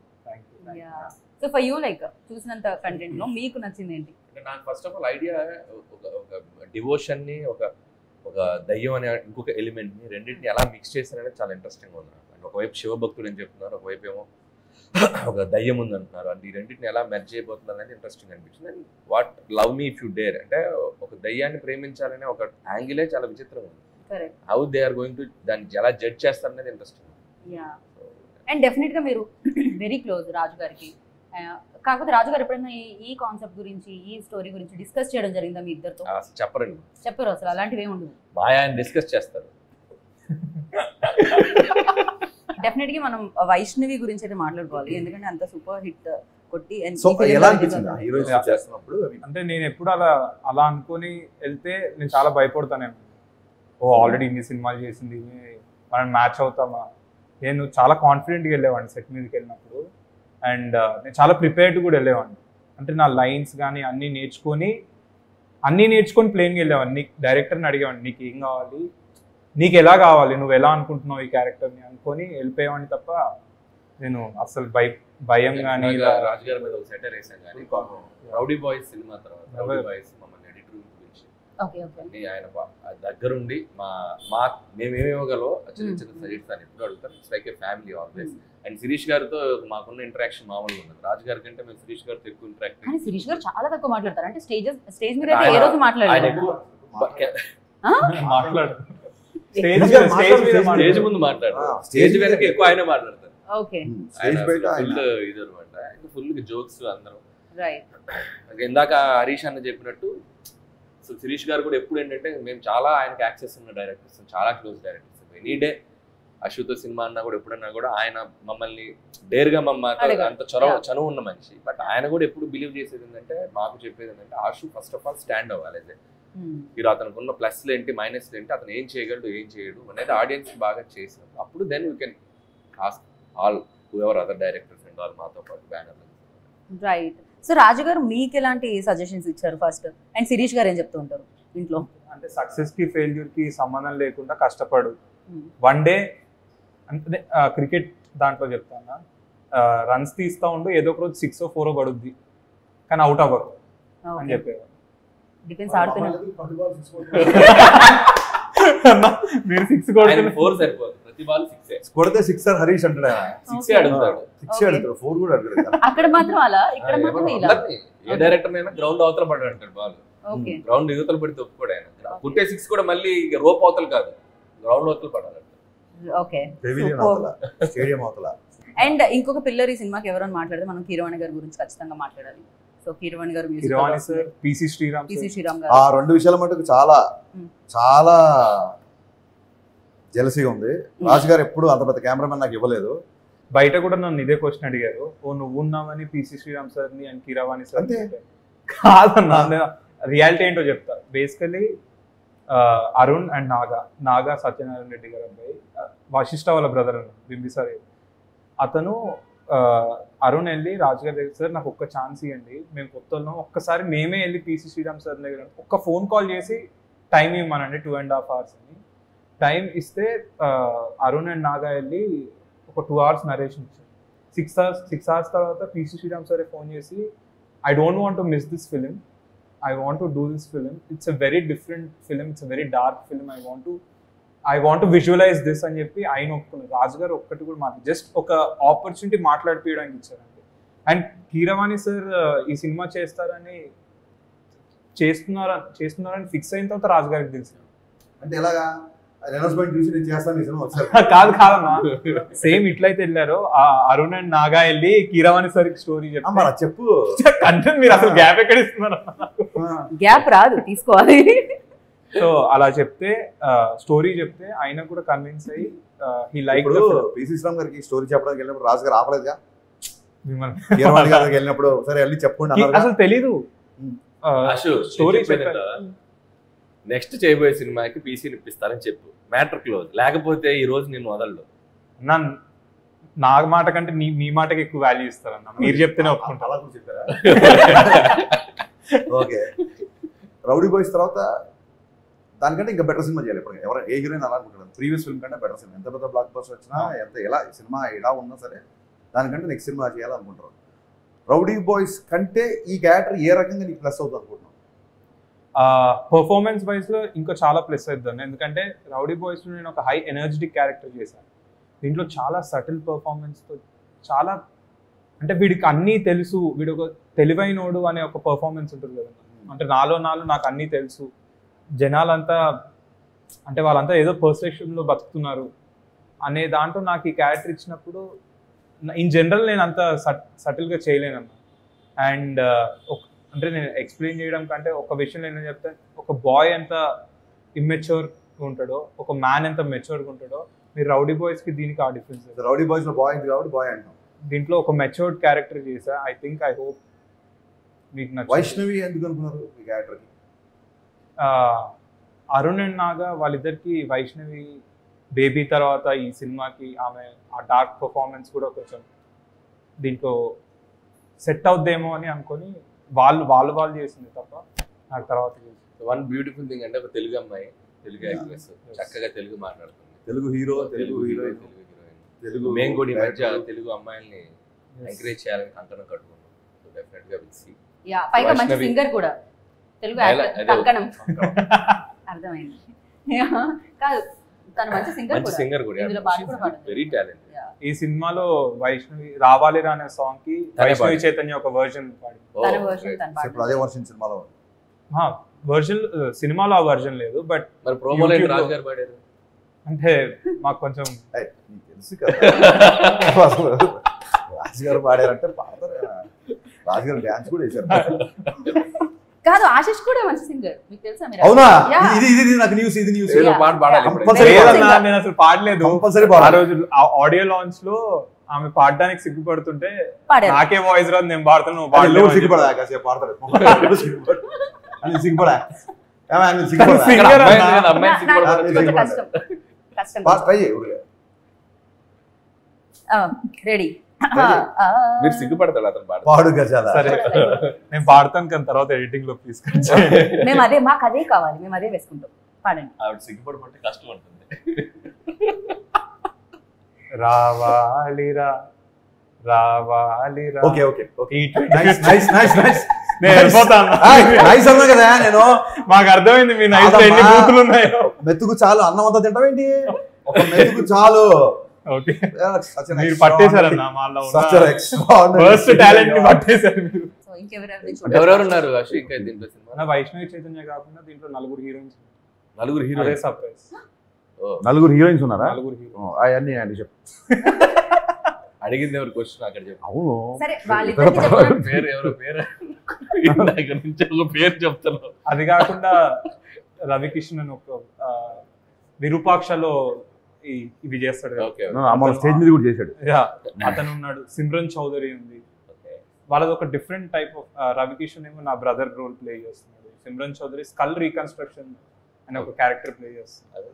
So for you like చూసినంత కంటెంట్ లో మీకు నచ్చింది ఏంటి? నాకు ఫస్ట్ ఆఫ్ ఆల్ ఐడియా ఒక డివోషన్ ని ఒక దయ్యం అనే ఇంకొక ఎలిమెంట్ ని రెండింటిని ఎలా మిక్స్ చేస్తారనేది చాలా ఇంట్రెస్టింగ్ ఉంది. అండ్ ఒకవైపు శివభక్తులు అని చెప్తున్నారు, ఒకవైపు ఏమో ఒక దయ్యం ఉంది అంటున్నారు. అండ్ ఈ రెండింటిని ఎలా మెర్జ్ అయిపోతున్నారు అనేది ఇంట్రెస్టింగ్ అనిపించింది. And what love me if you dare అంటే ఒక దయ్యాన్ని ప్రేమించాలనే ఒక యాంగిలే చాలా విచిత్రంగా ఉంది. How they are going to దాన్ని ఎలా జడ్జ్ చేస్తారనేది ఇంట్రెస్టింగ్. అండ్ డెఫినెట్ గా మీరు వెరీ క్లోజ్ రాజు గారికి. కాకపోతే రాజు గారు ఎప్పుడైనా ఈ కాన్సెప్ట్ గురించి, ఈ స్టోరీ గురించి డిస్కస్ చేయడం జరిగిందా మీ ఇద్దరితో? చెప్పరు అసలు అలాంటివి ఏమి ఉండదు. ఆయన డిస్కస్ చేస్తారు. డెఫినెట్ గా మనం వైష్ణవి గురించి అయితే మాట్లాడుకోవాలి, ఎందుకంటే అంత సూపర్ హిట్ కొట్టి. అంటే నేను ఎప్పుడు అలా అనుకొని వెళ్తే నేను చాలా భయపడతాను. ఆల్రెడీ ఇన్ని సినిమాలు చేసింది, మనం మ్యాచ్ అవుతామా. నేను చాలా కాన్ఫిడెంట్గా వెళ్ళేవాడిని సెట్ మీదకి వెళ్ళినప్పుడు. అండ్ నేను చాలా ప్రిపేర్డ్ కూడా వెళ్ళేవాడిని. అంటే నా లైన్స్ కానీ అన్నీ నేర్చుకొని ప్లేన్గా వెళ్ళేవాడిని. డైరెక్టర్ని అడిగేవాడిని, నీకు ఏం కావాలి, నీకు ఎలా కావాలి, నువ్వు ఎలా అనుకుంటున్నావు ఈ క్యారెక్టర్ని అనుకొని వెళ్ళిపోయేవాడిని తప్ప నేను అసలు భయం కానీ. రాజుగారి మీద ఒక సెటర్ వేసాం కానీ రౌడీ బాయ్స్ సినిమా తర్వాత రౌడీ బాయ్స్ మమ్మల్ని ఎడిటర్ గురించి ఆయన దగ్గరుండి మేమేమోగలో చిన్న చిన్న సజెషన్స్ అని ఎప్పుడు అడుగుతారు. It's like a family always. And Shirish గారితో మాకున్న ఇంటరాక్షన్ మామూలుగా ఉన్నది. రాజు గారి కంటే మేము శిరీష్ గారితో ఎక్కువ ఇంటరాక్ట్. కానీ శిరీష్ గారు చాలా తక్కువ మాట్లాడతారు. అంటే స్టేజ్ మీద ఏ రోజు మాట్లాడారు? స్టేజ్ ముందు మాట్లాడతారు, స్టేజ్ వెనక ఎక్కువ ఆయన మాట్లాడతారు. ఇది అనమాట, ఫుల్ జోక్స్ అందరం. ఇందాక హరీష్ అన్న చెప్పినట్టు సో శిరీష్ గారు కూడా ఎప్పుడు ఏంటంటే మేము చాలా ఆయనకి యాక్సెస్ ఉన్న డైరెక్టర్స్, చాలా క్లోజ్ డైరెక్టర్స్. ఎనీ డే అశుతో సినిమా అన్నా కూడా ఎప్పుడన్నా కూడా ఆయన మమ్మల్ని డేర్గా అంత చనువు ఉన్న మనిషి. బట్ ఆయన కూడా ఎప్పుడు బిలీవ్ చేసేది ఏంటంటే, మాకు చెప్పేది ఏంటంటే, Ashu first of all stand అవ్వాలి. మీరు అతనికి ఉన్న ప్లస్లు ఏంటి మైనస్లు ఏంటి, అతను ఏం చేయగలడు ఏం చేయడు అనేది ఆడియన్స్ బాగా చేసినారు. అప్పుడు then you can ask all whoever other directors and all మాతో పాటు బ్యానర్. రైట్. సో రాజు గారు మీకు ఎలాంటి సజెషన్స్ ఇచ్చారు ఫస్ట్, అండ్ శిరీష్ గారు ఏం చెప్తూ ఉంటారు ఇంట్లో? అంటే సక్సెస్ కి ఫెయిల్యూర్ కి సంబంధం లేకుండా కష్టపడు. వన్ డే అంటే క్రికెట్ దాంట్లో చెప్తాను, రన్స్ తీస్తా ఉండు, ఏదో ఒక రోజు 6 or 4 పడుద్ది, కానీ అవుట్ అవ్వరు అని చెప్పేవారు. డిఫెన్స్ ఆడుతున్నారు మీరు 6 కొడుతున్నారు, 4 సరిపోదు, ప్రతి బాల్ 6 కొడితే సిక్సర్ హరీష్ అంటాడు. 6 అడుగుతాడు, 6 అడుగుతాడు, 4 కూడా అడుగుతాడు. అక్కడ మాత్రం అలా, ఇక్కడ మాత్రం ఇలా. ఏ డైరెక్టర్ అయినా గ్రౌండ్ అవతల పడ్డాడు అంటాడు బాల్, ఓకే గ్రౌండ్ యువతలు పడితే ఒప్పుకోడు ఆయన. పుట్టే 6 కూడా మళ్ళీ రోప్ అవతలు కాదు, గ్రౌండ్ అవతలు పడాలి. ఓకే. స్టేడియం అవతల. అండ్ ఇంకొక పిల్లర్ ఈ సినిమాకి ఎవరైనా మాట్లాడితే మనం కీరవాణి గారి గురించి ఖచ్చితంగా మాట్లాడాలి. సో కీరవాణి గారు, కిరవాణి సార్, పిసి శ్రీరామ్ గారు, ఆ 2 విషయాల మటుకు చాలా చాలా జెలసీగా ఉంది. రాజు గారు ఎప్పుడు అంత పెద్ద కెమెరామెన్ నాకు ఇవ్వలేదు. బయట కూడా నన్ను ఇదే క్వశ్చన్ అడిగారు, ఓ నువ్వు ఉన్నావని పిసి శ్రీరామ్ సార్ ని అండ్ కీరవాణి సార్ అంతే కాదన్నా. రియాలిటీ ఏంటో చెప్తా. బేసికలీ అరుణ్ అండ్ నాగా సత్యనారాయణ రెడ్డి గారు అబ్బాయి, వశిష్ఠ వాళ్ళ బ్రదర్ బింబిసార్. అతను అరుణ్ వెళ్ళి రాజు గారి దగ్గర, సార్ నాకు ఒక్క ఛాన్స్ ఇవ్వండి, మేము కొత్తలో ఒక్కసారి మేమే వెళ్ళి పిసి శ్రీరామ్ సార్ దగ్గర ఒక్క ఫోన్ కాల్ చేసి టైం ఇవ్వమనండి 2.5 hours అని. టైం ఇస్తే అరుణ్ అండ్ నాగా వెళ్ళి ఒక 2 hours నరేషన్ ఇచ్చారు. 6 hours తర్వాత పిసి శ్రీరామ్ సార్ ఫోన్ చేసి, I don't want to miss this film, I want to do this film. It's a very different film. It's a very dark film. I want to visualize this అని చెప్పి ఆయన ఒప్పుకున్నారు. రాజు గారు ఒక్కటి కూడా మాకు just ఒక ఆపర్చునిటీ మాట్లాడిపోయడానికి ఇచ్చారండి. అండ్ కీరవాణి సార్ ఈ సినిమా చేస్తున్నారని ఫిక్స్ అయిన తర్వాత రాజు గారికి తెలుసు. అంటే ఎలాగా అనౌన్స్మెంట్ చూసి నేను చేస్తాను ఈ సినిమా వచ్చారు. కాదమ్మా, సేమ్ ఇట్లయితే వెళ్ళారు అరుణ్ అండ్ నాగా వెళ్ళి కీరవాణి సార్ స్టోరీ చెప్పు కంటెంట్. మీరు అసలు గ్యాప్ ఎక్కడ ఇస్తున్నారు? గ్యాప్ రాదు, తీసుకోవాలి. సో అలా చెప్తే స్టోరీ చెప్తే ఆయన కూడా కన్విన్స్ అయ్యి హీ లైక్. పిసి శ్రీరామ్ గారికి స్టోరీ చెప్పడానికి వెళ్ళినప్పుడు రాజు గారు ఆపలేదుగా, కీరవాణి గారికి వెళ్ళినప్పుడు సరే వెళ్ళి చెప్పుకోండి అసలు తెలీదు స్టోరీ. నెక్స్ట్ చేయబోయే సినిమాకి పీసీని ఇప్పిస్తారని చెప్పు, మ్యాటర్ క్లోజ్. లేకపోతే ఈ రోజు నేను వదలడు. నా మాట కంటే మీ మాటకి ఎక్కువ వాల్యూ ఇస్తారన్న, మీరు చెప్తేనే ఒప్పుకుంటా. అలా కూడా చెప్పారా? ఓకే. రౌడీ బాయ్స్ తర్వాత దానికంటే ఇంకా బెటర్ సినిమా చేయాలి. ఇప్పుడు ఎవరు ఏ హీరోయిన్ అలా అనుకుంటారు, ప్రీవియస్ ఫిల్మ్ కంటే బెటర్ సినిమా. ఎంత పెద్ద బ్లాక్ బస్టర్ వచ్చినా, ఎలా సినిమా ఎలా ఉన్నా సరే దానికంటే నెక్స్ట్ సినిమా చేయాలనుకుంటారు. రౌడీ బాయ్స్ కంటే ఈ క్యారెక్టర్ ఏ రకంగా నీకు ప్లస్ అవుతుంది అనుకుంటున్నావు? పర్ఫార్మెన్స్ వైజ్ లో ఇంకా చాలా ప్లస్ అవుతుంది. ఎందుకంటే రౌడీ బాయ్స్ లో నేను ఒక హై ఎనర్జెటిక్ క్యారెక్టర్ చేశాను. దీంట్లో చాలా సటిల్ పర్ఫార్మెన్స్ తో, చాలా అంటే వీడికి అన్నీ తెలుసు, వీడు ఒక తెలివైనోడు అనే ఒక పర్ఫార్మెన్స్ ఉంటుంది కదా. అంటే నాలో నాకు అన్నీ తెలుసు, జనాలంతా అంటే వాళ్ళంతా ఏదో పర్సెప్షన్లో బతుకుతున్నారు అనే దాంట్లో నాకు ఈ క్యారెక్టర్ ఇచ్చినప్పుడు ఇన్ జనరల్ నేను అంత సటిల్గా చేయలేనన్నా. అండ్ అంటే నేను ఎక్స్ప్లెయిన్ చేయడం కంటే ఒక విషయం నేను చెప్తాను, ఒక బాయ్ ఎంత ఇమ్మెచ్యూర్ ఉంటాడో, ఒక మ్యాన్ ఎంత మెచ్యూర్గా ఉంటాడో, మీరు రౌడీ బాయ్స్కి దీనికి ఆ డిఫరెన్స్. రౌడీ బాయ్స్లో బాయ్ ఉంది కాబట్టి బాయ్ అంటాం. దీంట్లో ఒక మెచ్యూర్డ్ క్యారెక్టర్ చేసా. ఐ హోప్ మీకు నచ్చింది. వైష్ణవి ఎందుకు అనుకున్నారు ఈ క్యారెక్టర్కి? అరుణ్ అండ్ నాగా వాళ్ళిద్దరికి వైష్ణవి బేబీ తర్వాత ఈ సినిమాకి ఆమె ఆ డార్క్ పర్ఫార్మెన్స్ కూడా కొంచెం దీంట్లో సెట్ అవుద్దేమో అని అనుకొని వాళ్ళు చేసింది తప్ప నాకు తర్వాత. వన్ బ్యూటిఫుల్ థింగ్ అంటే ఒక తెలుగు అమ్మాయి, తెలుగు యాక్ట్రెస్, చక్కగా తెలుగు మాట్లాడుతుంది, తెలుగు హీరో, తెలుగు హీరోయిన్, తెలుగు. మేము కూడా ఈ మధ్య తెలుగు అమ్మాయిల్ని ఎంకరేజ్ చేయాలని కంకణం కట్టుకున్నాం. సో డెఫినెట్ గా విల్ సీ. యా, పైగా మంచి సింగర్ కూడా, తెలుగు కంకణం. అర్థమైంది. కాదు, తను మంచి సింగర్ కూడా, ఇందులో పాట కూడా పాడుతుంది, వెరీ టాలెంటెడ్. ఈ సినిమాలో వైష్ణవి రావాలి రానే సాంగ్ కి వైష్ణవి చైతన్య ఒక వర్జన్ పాడి, తన వర్షన్ తన పాడు. అదే వర్షన్ సినిమాలో వర్జన్, సినిమాలో ఆ వర్జన్ లేదు, బట్ మరి ప్రోమోలో రాజు గారు పాడారు. అంటే మాకు కొంచెం తెలుసు కదా, రాజు గారు పాడారంటే పాడతారు. రాజు గారు డాన్స్ కూడా వేశారు. కాదు ఆశిష్ కూడా మంచి సింగర్, మీకు తెలుసా? మీరు అవునా? Yeah. ఇది నాకు న్యూస్, ఇది న్యూస్. ఏదో పాట పాడాలి ఇప్పుడు. Compulsory లేదన్నా, నేను అసలు పాడలేదు. కంపల్సరీ ఆ రోజు ఆడియో లాంచ్ లో ఆమె పాడడానికి సిగ్గుపడుతుంటే పాడారు. నాకే వాయిస్ రాదు, నేను పాడుతాను, నువ్వు పాడలేదు. పాడలేవు అని సిగ్గుపడా కాసేపు పాడతాడు. సిగ్గుపడా సిగ్గుపడా Singer అమ్మాయిని అన్నా. నేను అమ్మాయిని సిగ్గుపడమని కొంచెం చెప్పాను. కష్టం. ట్రై చేయి. రెడీ? మీరు సిగ్గుపడతాడు అతను పాట. పాడు గజాల. సరే నేను పాడతాను, కానీ తర్వాత ఎడిటింగ్ లో తీసుకొచ్చి మేము అదే, మాకు అదే కావాలి, మేము అదే వేసుకుంటాం. పాడండి. ఆవిడ సిగ్గుపడమంటే కష్టం ఉంటుంది. రావాలిరా రావాలిరా. Okay okay okay. ఈ నైస్ నైస్ నైస్ నైస్. నేను వెళ్ళిపోతాను. నైస్ అన్నా కదా నేను. మాకు అర్థమైంది మీ నైస్ లో ఎన్ని బూతులు ఉన్నాయో. మెతుకు చాలు, అన్నం అంతా తింటావేంటి? ఒక మెతుకు చాలు. ఓకే, మీరు పట్టేశారన్న మాలో ఫస్ట్ టాలెంట్ ని పట్టేశారు మీరు. సో ఇంకెవరెవరిని చూడండి. ఎవరెవరు ఉన్నారు అశ్విన్ ఇంకా దీంట్లో సినిమా? మన వైష్ణవి చైతన్య కాకుండా దీంట్లో నలుగురు హీరోయిన్స్. నలుగురు అదే హీరోయిన్స్. సర్ప్రైజ్. నలుగురు హీరోయిన్స్ ఉన్నారా? నలుగురు హీరో. అవన్నీ అండి చెప్పు. అడిగింది ఎవరు క్వశ్చన్ అక్కడ చెప్పు. అవును. సరే వాళ్ళిద్దరికి చెప్పండి. పేరు ఎవరో పేరు ఇందాక నుంచి ఒక పేరు చెప్తాను. అది కాకుండా రవికిషన్ అని ఒక విరూపాక్షలో ఇవి చేస్తాడు కదా. ఓకే మన స్టేజ్ మీద కూడా చేశాడు. యా, అతను ఉన్నాడు. సిమ్రన్ చౌదరి ఉంది. వాళ్ళది ఒక డిఫరెంట్ టైప్ ఆఫ్. రవికిషన్ ఏమో నా బ్రదర్ రోల్ ప్లే చేస్తున్నాడు. సిమ్రన్ చౌదరి స్కల్ రీకన్స్ట్రక్షన్ అనే ఒక క్యారెక్టర్ ప్లే చేస్తున్నాడు.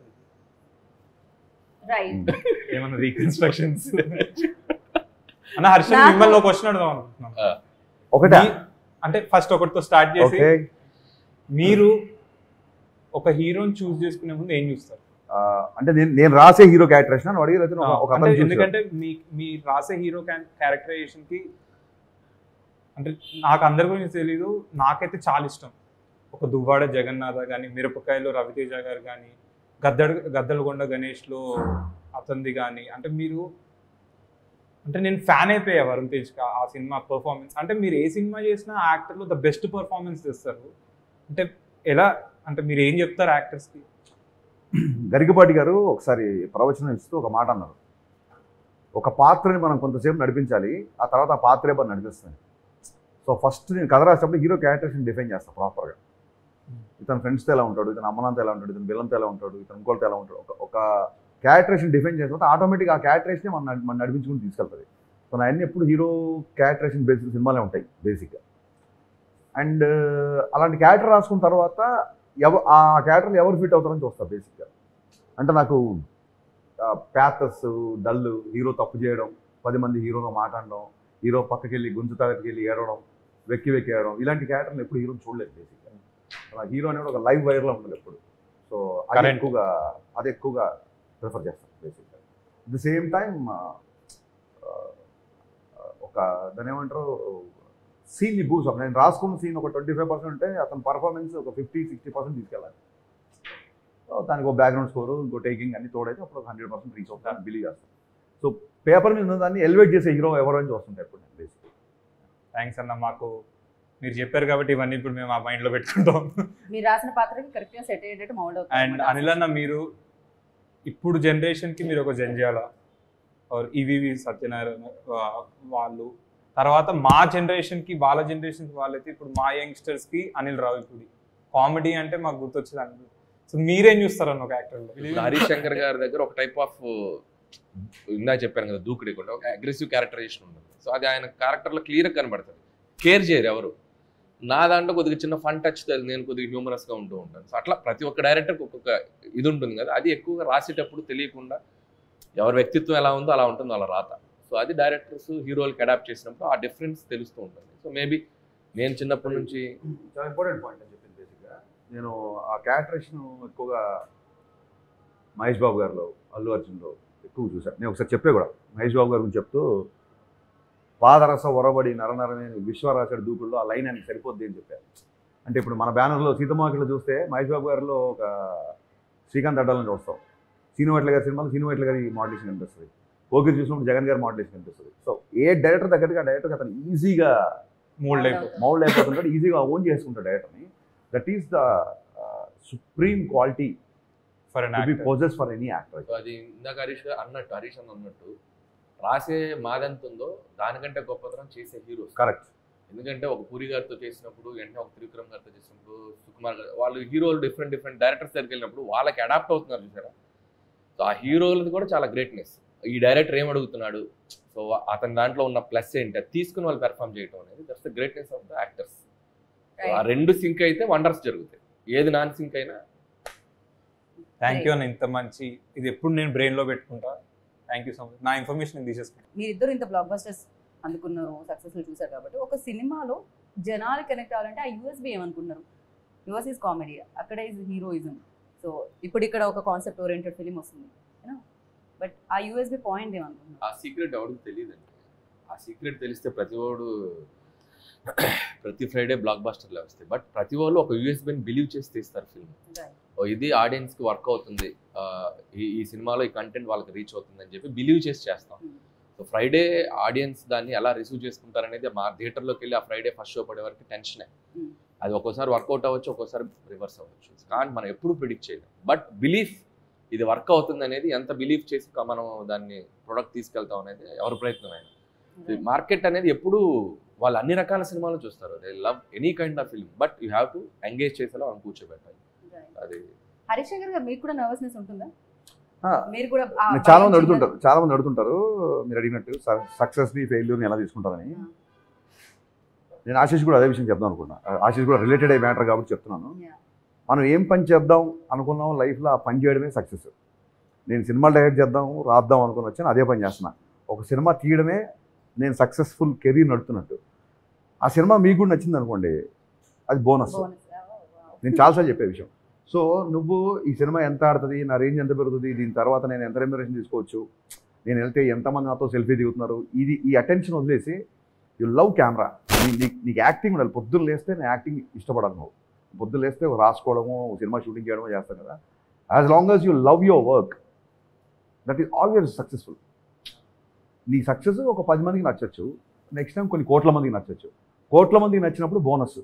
రైట్. ఏమన్నా రీకన్స్ట్రక్షన్స్ అన్న. హర్షల్ మిమ్మల్ని ఒక క్వశ్చన్ అడుగుదాం అనుకుంటున్నాను. ఒకటే అంటే ఫస్ట్ ఒకటితో స్టార్ట్ చేసి, ఓకే. మీరు ఒక హీరోని చూస్ చేసుకునే ముందు ఏం చూస్తారు? అంటే నేను రాసే హీరో క్యారెక్టరేషన్ అని అడిగి అయితే ఒక అంటే అతను ఎందుకంటే మీ రాసే హీరో క్యారెక్టరైజేషన్ కి, అంటే నాకు అందరి గురించి తెలీదు, నాకైతే చాలా ఇష్టం. ఒక దువ్వాడ జగన్నాథ కానీ, మిరపకాయలో రవితేజ గారు కానీ, గద్దలగొండ గణేష్లో అతనిది కానీ, అంటే మీరు, అంటే నేను ఫ్యాన్ అయిపోయా వరుణ్ తేజ్ ఆ సినిమా పర్ఫార్మెన్స్. అంటే మీరు ఏ సినిమా చేసినా ఆ యాక్టర్లో ద బెస్ట్ పర్ఫార్మెన్స్ తెస్తారు. అంటే ఎలా, అంటే మీరు ఏం చెప్తారు యాక్టర్స్కి? గరికపాటి గారు ఒకసారి ప్రవచనం ఇస్తూ ఒక మాట అన్నారు. ఒక పాత్రని మనం కొంతసేపు నడిపించాలి, ఆ తర్వాత ఆ పాత్రే మనం నడిపిస్తుంది. సో ఫస్ట్ నేను కథ రాసేటప్పుడు హీరో క్యారెక్టర్స్ని డిఫైన్ చేస్తాను ప్రాపర్గా. ఇతను ఫ్రెండ్స్తో ఎలా ఉంటాడు, ఇతను అమ్మనంతో ఎలా ఉంటాడు, ఇతను విలన్తో ఎలా ఉంటాడు, ఇతను ఇంకోటితో ఎలా ఉంటాడు. ఒక క్యారెక్టరేషన్ డిఫైన్ చేసిన ఆటోమేటిక్గా ఆ క్యారెక్టరేషనే మనం నడిపించుకుని తీసుకెళ్తుంది. సో నా అన్ని ఎప్పుడు హీరో క్యారెక్టరేషన్ బేసిక్ సినిమాలే ఉంటాయి బేసిక్గా. అండ్ అలాంటి క్యారెక్టర్ రాసుకున్న తర్వాత ఆ క్యారెక్టర్లు ఎవరు ఫిట్ అవుతారని చూస్తారు బేసిక్గా. అంటే నాకు ప్యాథస్, డల్, హీరో తప్పు చేయడం, 10 మంది హీరోతో మాట్లాడడం, హీరో పక్కకి వెళ్ళి గుంజు తాగటికి వెళ్ళి ఏడవడం, వెక్కి ఏడవడం, ఇలాంటి క్యారెక్టర్లు ఎప్పుడు హీరోని చూడలేదు బేసిక్గా. నా హీరో అనేది ఒక లైవ్ వైర్లో ఉంటుంది ఎప్పుడు. సో అది ఎక్కువగా ప్రిఫర్ చేస్తాను బేసిక్గా. అట్ ద సేమ్ టైం ఒక దాని ఏమంటారు, సీన్ని బూస్ అప్. నేను రాసుకున్న సీన్ ఒక 25% ఉంటే అతని పర్ఫార్మెన్స్ ఒక 50-60% తీసుకెళ్ళాలి. దానికి ఒక బ్యాక్గ్రౌండ్ స్కోరు, ఇంకో టేకింగ్ అన్ని తోడైతే అప్పుడు ఒక 100% రీచ్ అవుతాను బిలీవ్ చేస్తాను. సో పేపర్ మీద ఉన్న దాన్ని ఎలివేట్ చేసే హీరో ఎవరో అని చూస్తుంటాయి ఎప్పుడు నేను బేసిక్గా. థ్యాంక్స్ అన్న, మాకు మీరు చెప్పారు కాబట్టి ఇవన్నీ ఇప్పుడు మేము ఆ మైండ్లో పెట్టుకుంటాం. మీరు రాసిన పాత్రకి కరెక్ట్గా సెట్ అయ్యేటట్టు మౌల్డ్ అవుతుంది. అండ్ అనిల్ అన్న, మీరు ఇప్పుడు జనరేషన్కి మీరు ఒక జంజాల ఈవీవి సత్యనారాయణ వాళ్ళు, తర్వాత మా జనరేషన్కి వాళ్ళ జనరేషన్కి వాళ్ళైతే ఇప్పుడు మా యంగ్స్టర్స్కి అనిల్ రావిపూడి. కామెడీ అంటే మాకు గుర్తొచ్చేది అనిల్. సో మీరేం చూస్తారన్న ఒక యాక్టర్లో? హరీష్ శంకర్ గారి దగ్గర ఒక టైప్ ఆఫ్, ఇందా చెప్పాను కదా, దూకుడికుండా ఒక అగ్రెసివ్ క్యారెక్టరైజేషన్ ఉంటుంది. సో అది ఆయన క్యారెక్టర్లో క్లియర్గా కనబడుతుంది. కేర్ చేయరు ఎవరు. నా దాంట్లో కొద్దిగా చిన్న ఫన్ టచ్, నేను కొద్దిగా హ్యూమరస్గా ఉంటూ ఉంటాను. సో అట్లా ప్రతి ఒక్క డైరెక్టర్కి ఒక్కొక్క ఇది ఉంటుంది కదా, అది ఎక్కువగా రాసేటప్పుడు తెలియకుండా ఎవరి వ్యక్తిత్వం ఎలా ఉందో అలా ఉంటుందో అలా రాత. సో అది డైరెక్టర్స్ హీరోలకి అడాప్ట్ చేసినప్పుడు ఆ డిఫరెన్స్ తెలుస్తూ ఉంటుంది. సో మేబీ నేను చిన్నప్పటి నుంచి చాలా ఇంపార్టెంట్ పాయింట్ అని చెప్పింది బేసిక్గా. నేను ఆ క్యారెక్టరేషన్ ఎక్కువగా మహేష్ బాబు గారిలో, అల్లు అర్జున్లో ఎక్కువ చూశాను. నేను ఒకసారి చెప్పే కూడా మహేష్ బాబు గారి గురించి చెప్తూ, పాదరస ఒరబడి నరనరమే విశ్వరాశడి దూకుల్లో ఆ లైన్ ఆయనకి సరిపోద్ది అని చెప్పారు. అంటే ఇప్పుడు మన బ్యానర్లో సీతమ్మకిలో చూస్తే మహేష్ బాబు గారిలో ఒక శ్రీకాంత్ అడ్డాలని చూస్తాం. సీనువెట్ల గారి సినిమాలో సీనువెట్ల గారి మోడలేషన్ కనిపిస్తుంది. ఓకే చూసినప్పుడు జగన్ గారి మోడలేషన్ కనిపిస్తుంది. సో ఏ డైరెక్టర్ తగ్గట్టుగా డైరెక్టర్ అతను ఈజీగా మౌల్డ్ అయిపోతుంటాడు, ఈజీగా ఓన్ చేసుకుంటాడు డైరెక్టర్ని. That is the supreme quality to be possess for any actor. అది ఇందాక హరీష్ అన్నట్టు రాసే మాదెంత ఉందో దానికంటే గొప్పతనం చేసే హీరోస్. కరెక్ట్. ఎందుకంటే ఒక పూరి గారితో చేసినప్పుడు వెంటనే ఒక త్రివిక్రమ్ గారితో చేసినప్పుడు సుకుమార్ గారు వాళ్ళు హీరోలు డిఫరెంట్ డైరెక్టర్స్ దగ్గరికి వెళ్ళినప్పుడు వాళ్ళకి అడాప్ట్ అవుతున్నారు చూసారా. సో ఆ హీరోలది కూడా చాలా గ్రేట్నెస్. ఈ డైరెక్టర్ ఏం అడుగుతున్నాడు, సో అతని దాంట్లో ఉన్న ప్లస్ ఏంటి అది తీసుకుని వాళ్ళు పెర్ఫామ్ చేయడం అనేది that's the greatness of the actors. ఆ రెండు సింక్ అయితే వండర్స్ జరుగుతాయి, ఏది నాన్ సింక్ అయినా. థ్యాంక్ యూ అన్న, ఇంత మంచి ఇది ఎప్పుడు నేను బ్రెయిన్ లో పెట్టుకుంటా. Thank you so much. నా ఇన్ఫర్మేషన్ తీసేసుకుంటా. మీరిద్దరు ఇంత బ్లాక్ బస్టర్స్ అందుకున్నారు, సక్సెస్ఫుల్ చూసారు కాబట్టి ఒక సినిమాలో జనాలు కనెక్ట్ అవ్వాలంటే ఆ యూఎస్బీ ఏమనుకుంటున్నారు? యూఎస్ ఈజ్ కామెడీ, అక్కడ ఈజ్ హీరోయిజం. సో ఇప్పుడు ఇక్కడ ఒక కాన్సెప్ట్ ఓరియంటెడ్ ఫిలిం వస్తుంది, బట్ ఆ యూఎస్బీ పాయింట్ ఏమనుకుంటున్నారు? ఆ సీక్రెట్ ఎవరికి తెలియదండి. ఆ సీక్రెట్ తెలిస్తే ప్రతి ఫ్రైడే బ్లాక్ బస్టర్లు వస్తాయి. బట్ ప్రతి వాళ్ళు ఒక యూఎస్బీని బిలీవ్ చేసి తీస్తారు ఫిల్మ్. ఇది ఆడియన్స్కి వర్క్ అవుతుంది, ఈ సినిమాలో ఈ కంటెంట్ వాళ్ళకి రీచ్ అవుతుంది అని చెప్పి బిలీవ్ చేసి చేస్తాం. సో ఫ్రైడే ఆడియన్స్ దాన్ని ఎలా రిసీవ్ చేసుకుంటారనేది మా థియేటర్లోకి వెళ్ళి ఆ ఫ్రైడే ఫస్ట్ షో పడే వరకు టెన్షనే. అది ఒక్కోసారి వర్కౌట్ అవ్వచ్చు, ఒక్కోసారి రివర్స్ అవ్వచ్చు, కానీ మనం ఎప్పుడు ప్రిడిక్ట్ చేయలేం. బట్ బిలీఫ్ ఇది వర్క్ అవుతుంది అనేది, ఎంత బిలీవ్ చేసి మనం దాన్ని ప్రొడక్ట్ తీసుకెళ్తాం అనేది ఎవరి ప్రయత్నం అయినా. మార్కెట్ అనేది ఎప్పుడు వాళ్ళు అన్ని రకాల సినిమాలు చూస్తారు, they love any kind of film, but you have to engage చేసేలా మనం కూర్చోబెట్టాలి. అది హరీష్ శంకర్ గారు మీకు కూడా నర్వస్నెస్ ఉంటుందా? మీరు కూడా చాలా మంది అడుగుతుంటారు మీరు అడిగినట్టు సక్సెస్ని ఫెయిల్యూర్ని ఎలా తీసుకుంటారని. నేను ఆశీష్ కూడా అదే విషయం చెప్దాం అనుకున్నా. ఆశీష్ కూడా రిలేటెడ్ అయ్యే మ్యాటర్ కాబట్టి చెప్తున్నాను. మనం ఏం పని చేద్దాం అనుకున్నాం లైఫ్లో ఆ పని చేయడమే సక్సెస్. నేను సినిమాలు డైరెక్ట్ చేద్దాం రాద్దాం అనుకుని వచ్చాను, అదే పని చేస్తున్నా. ఒక సినిమా తీయడమే నేను సక్సెస్ఫుల్ కెరీర్ నడుపుతున్నట్టు. ఆ సినిమా మీకు కూడా నచ్చింది అనుకోండి, అది బోనస్. నేను చాలాసార్లు చెప్పే విషయం. సో నువ్వు ఈ సినిమా ఎంత ఆడుతుంది, నా రేంజ్ ఎంత పెరుగుతుంది, దీని తర్వాత నేను ఎంత రెమ్యునరేషన్ తీసుకోవచ్చు, నేను వెళ్తే ఎంతమంది నాతో సెల్ఫీ దిగుతున్నారు, ఈ అటెన్షన్ వదిలేసి యు లవ్ కెమెరా. నీకు యాక్టింగ్ ఉండాలి. పొద్దున్న లేస్తే నేను యాక్టింగ్ ఇష్టపడాలి. నువ్వు పొద్దున్న లేస్తే రాసుకోవడము, సినిమా షూటింగ్ చేయడమో చేస్తాను కదా. As long as you love your work, that is always successful. నీ సక్సెస్ ఒక 10 మందికి నచ్చచ్చు, నెక్స్ట్ టైం కొన్ని కోట్ల మందికి నచ్చచ్చు. కోట్ల మందికి నచ్చినప్పుడు బోనస్.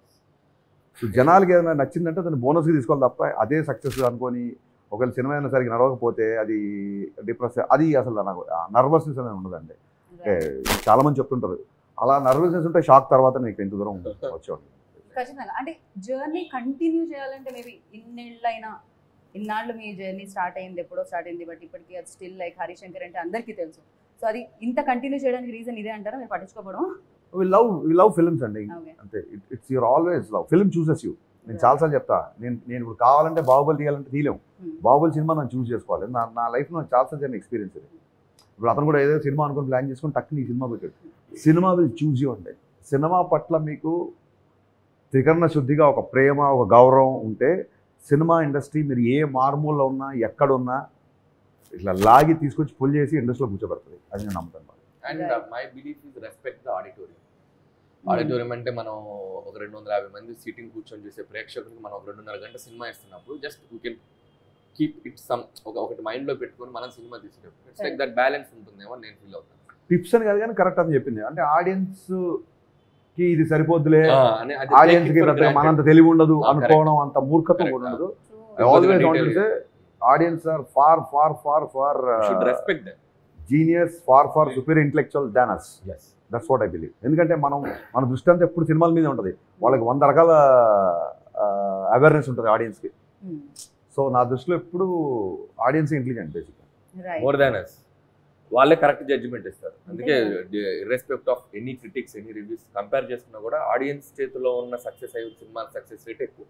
సో జనాలకి ఏదైనా నచ్చిందంటే దాన్ని బోనస్గా తీసుకోవాలి తప్ప అదే సక్సెస్ అనుకొని ఒకవేళ సినిమా అయినా సరిగ్గా నడవకపోతే అది డిప్రెస్, అది అసలు నాకు నర్వస్నెస్ అనేది ఉండదండి. చాలామంది చెప్తుంటారు అలా నర్వస్నెస్ ఉంటే షాక్ తర్వాత నీకు ఎంత దూరం వచ్చేవాడు. ఖచ్చితంగా. అంటే జర్నీ కంటిన్యూ చేయాలంటే మేబీ ఇన్నాళ్ళు మీ జర్నీ స్టార్ట్ అయింది, ఎప్పుడో స్టార్ట్ అయింది, బట్ ఇప్పటికీ అది స్టిల్ లైక్ హరీష్ శంకర్ అంటే అందరికీ తెలుసు. సో అది ఇంత కంటిన్యూ చేయడానికి రీజన్ ఇదే అంటారా, మీరు పట్టించుకోవడం? వి లవ్ ఫిల్మ్స్ అండి, అంతే. It's your always love. Film chooses you. నేను చాలాసార్లు చెప్తా, నేను ఇప్పుడు కావాలంటే బాహుబలి తీయాలంటే తీయలేము. బాహుబలి సినిమా నన్ను చూస్ చేసుకోవాలి. నా లైఫ్లో నాకు చాలాసార్లు జరిగిన ఎక్స్పీరియన్స్ ఇది. ఇప్పుడు అతను కూడా ఏదో సినిమా అనుకుని ప్లాన్ చేసుకుని టక్కుని ఈ సినిమా పెట్టాడు. సినిమా విల్ చూజ్ యూ అంటే సినిమా పట్ల మీకు త్రికరణ శుద్ధిగా ఒక ప్రేమ, ఒక గౌరవం ఉంటే సినిమా ఇండస్ట్రీ మీరు ఏ మార్మూల్లో ఉన్నా ఎక్కడున్నా ఇట్లా లాగి తీసుకొచ్చి పుల్ చేసి ఇండస్ట్రీలో కూర్చోబెడుతుంది. అది నేను నమ్ముతాను. And my belief is respect the auditorium. Auditorium అంటే మనం ఒక 250 మంది సీటింగ్ కూర్చొని చూసే ప్రేక్షకులకు మనం ఒక 2.5 గంట సినిమా ఇస్తున్నప్పుడు just you can keep it some ఒకటి మైండ్లో పెట్టుకొని మనం సినిమా తీసేటప్పుడు ఇట్స్ లైక్ దట్ బ్యాలెన్స్ ఉంటుందేమో నేను ఫీల్ అవుతాను. టిప్స్ అని కాదు కానీ కరెక్ట్ అని చెప్పింది. అంటే ఆడియన్స్కి ఇది సరిపోద్దులే, ఆడియన్స్కి మనంత తెలివి ఉండదు అనుకోవడం, అంత మూర్ఖత్వం కూడా ఉండదు. Always want to say audience are far far far far respect them, genius, far superior intellectual than us. That's what I believe. ఎందుకంటే మన దృష్టి అంతా ఎప్పుడు సినిమాల మీద ఉంటుంది. వాళ్ళకి 100 రకాల అవేర్నెస్ ఉంటుంది ఆడియన్స్కి. సో నా దృష్టిలో ఎప్పుడు ఆడియన్స్ ఇంటెలిజెంట్ బేసిక్గా, మోర్ దాన్ us. వాళ్ళే కరెక్ట్ జడ్జిమెంట్ ఇస్తారు. అందుకే irrespect of any critics, any reviews compare చేసుకున్నా కూడా ఆడియన్స్ చేతిలో ఉన్న సక్సెస్ అయ్యే సినిమా సక్సెస్ రేట్ ఎక్కువ.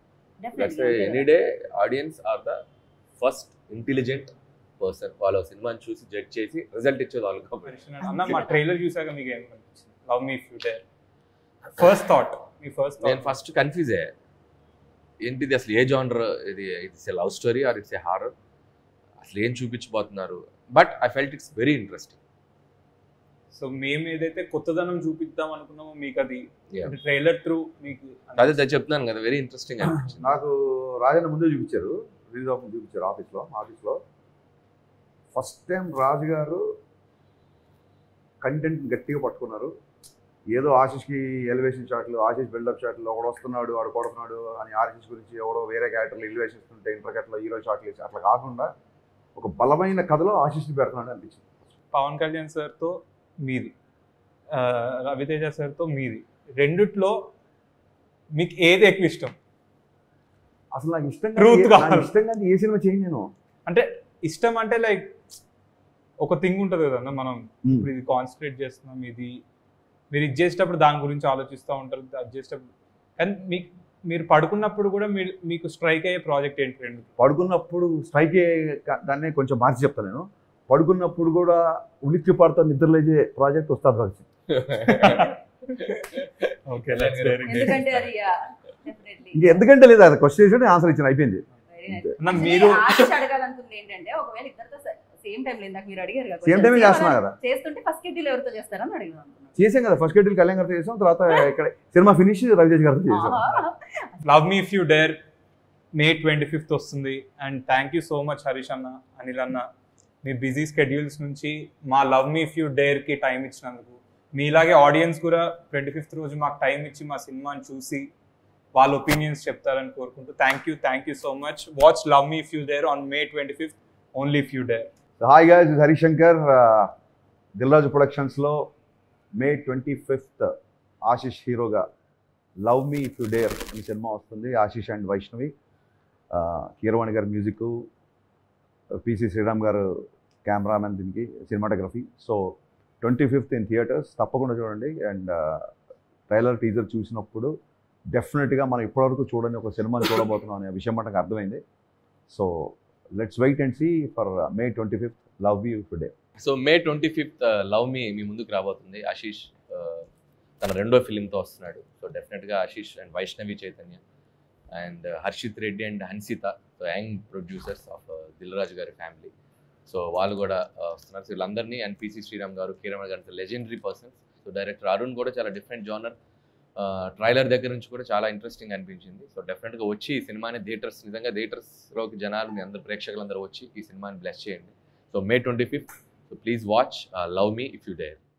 Any day audience are the first intelligent person. వాళ్ళ సినిమాని చూసి జడ్జ్ చేసి రిజల్ట్ ఇచ్చేది వాళ్ళు. అన్న మా ట్రైలర్ చూసాక మీకు ఏమనిపించింది? Love me if you dare. First thought, మీ ఫస్ట్ థాట్. నేను ఫస్ట్ కన్ఫ్యూజ్ అయ్యా, ఏంటిది అసలు ఏ జానర్ ఇది? It's a love story or it's a horror? అసలు ఏం చూపించబోతున్నారు? But I felt it's very interesting. So మేము ఏదైతే కొత్తదనం చూపిద్దాం అనుకున్నామో మీకు అది ట్రైలర్ త్రూ మీకు అదే చెప్తున్నాను కదా, వెరీ ఇంట్రెస్టింగ్ అనిపించింది. నాకు రాజన్న ముందే చూపించారు, రిలీజ్ ఆఫ్ చూపించారు ఆఫీస్లో. ఫస్ట్ టైం రాజు గారు కంటెంట్ గట్టిగా పట్టుకున్నారు. ఏదో ఆశీష్కి ఎలివేషన్ షాట్లు, ఆశీష్ బిల్డప్ షాట్లు, ఒకడు వస్తున్నాడు వాడు కొడుతున్నాడు అని ఆశీష్ గురించి ఎవడో వేరే క్యారెక్టర్లు ఎలివేషన్ ఇస్తుంటే ఇంటర్కట్లో హీరో షాట్లు వేసి అట్లా కాకుండా ఒక బలమైన కథలో ఆశీష్ని పెడుతున్నాడు అనిపించింది. పవన్ కళ్యాణ్ సార్తో మీది రవితేజ సార్తో మీది, రెండిట్లో మీకు ఏది ఎక్కువ ఇష్టం? అసలు నాకు ఇష్టం Truth కావాలి. ఇష్టంగా ఏ సినిమా చేయను నేను. అంటే ఇష్టం అంటే లైక్ ఒక థింగ్ ఉంటుంది కదన్నా, మనం ఇప్పుడు ఇది కాన్సన్ట్రేట్ చేస్తున్నాం, ఇది మీరు ఇది చేసేటప్పుడు దాని గురించి ఆలోచిస్తూ ఉంటారు, అది చేసేటప్పుడు. కానీ మీరు పడుకున్నప్పుడు కూడా మీకు స్ట్రైక్ అయ్యే ప్రాజెక్ట్ ఏంటి? రెండు పడుకున్నప్పుడు స్ట్రైక్ దాన్ని కొంచెం మార్చి చెప్తాను నేను. పడుకున్నప్పుడు కూడా ఉలిక్కి పడుతూ నిద్రలేచే ప్రాజెక్ట్ ఉస్తాద్ భగత్ సింగ్. ఓకే, ఎందుకంటే అది డెఫినెట్లీ ఇంక ఎందుకంటే లేదు, అది క్వశ్చన్ ఆన్సర్ ఇచ్చిన అయిపోయింది. మీరు ఆశిష్ అడగాలనుకుంది ఏంటంటే ఒకవేళ ఇద్దరితో సేమ్ టైం లేదు, మీరు అడిగారు కదా, సేమ్ టైం చేస్తున్నా కదా, చేస్తుంటే ఫస్ట్ షెడ్యూల్ ఎవరితో చేస్తారని అడిగాను. చేసాం కదా. ఫస్ట్ షెడ్యూల్ కళ్యాణ్ గారితో చేసాం, తర్వాత ఇక్కడ సినిమా ఫినిష్ రవితేజ్ గారితో చేసాం. Love me if you dare May 25th వస్తుంది. And thank you so much Harish అన్న, అనిల్ అన్న, మీ బిజీ స్కెడ్యూల్స్ నుంచి మా లవ్ మీ ఇఫ్ యూ డేర్కి టైం ఇచ్చినందుకు. మీలాగే ఆడియన్స్ కూడా 25th రోజు మాకు టైం ఇచ్చి మా సినిమాని చూసి వాళ్ళ ఒపీనియన్స్ చెప్తారని కోరుకుంటూ thank you so much. Watch love me if you dare on May 25th, only if you dare. Hi guys, Harish Shankar. Dil Raju ప్రొడక్షన్స్లో May 25th ఆశిష్ హీరోగా love me if you dare ఈ సినిమా వస్తుంది. ఆశిష్ అండ్ వైష్ణవి, కీరవాణి గారి మ్యూజిక్, పిసి శ్రీరామ్ గారు కెమెరామెన్, దీనికి cinematography. So 25th in theatres, తప్పకుండా చూడండి. అండ్ ట్రైలర్ టీజర్ చూసినప్పుడు డెఫినెట్గా మనం ఇప్పటివరకు చూడని ఒక సినిమాని చూడబోతున్నాం అనే విషయం మనకు అర్థమైంది. So let's wait and see for May 25th love me if you dare. So May 25th love me మీ ముందుకు రాబోతుంది. ఆశీష్ తన రెండో ఫిలింతో వస్తున్నాడు. సో డెఫినెట్గా Ashish and Vaishnavi Chaitanya and Harshit Reddy and Hansitha, so young producers of Dil Raju గారి ఫ్యామిలీ, సో వాళ్ళు కూడా వస్తున్నారు. సో వీళ్ళందరినీ, అండ్ పిసి శ్రీరామ్ గారు, కీరవాణి గారు, legendary persons. So director Arun కూడా చాలా డిఫరెంట్ జానర్. ట్రైలర్ దగ్గర నుంచి కూడా చాలా ఇంట్రెస్టింగ్ అనిపించింది. సో డెఫినెట్గా వచ్చి ఈ సినిమాని నిజంగా థియేటర్స్లోకి జనాలు, మీ అందరు ప్రేక్షకులందరూ వచ్చి ఈ సినిమాని బ్లెస్ చేయండి. So May 25th, so please watch love me if you dare.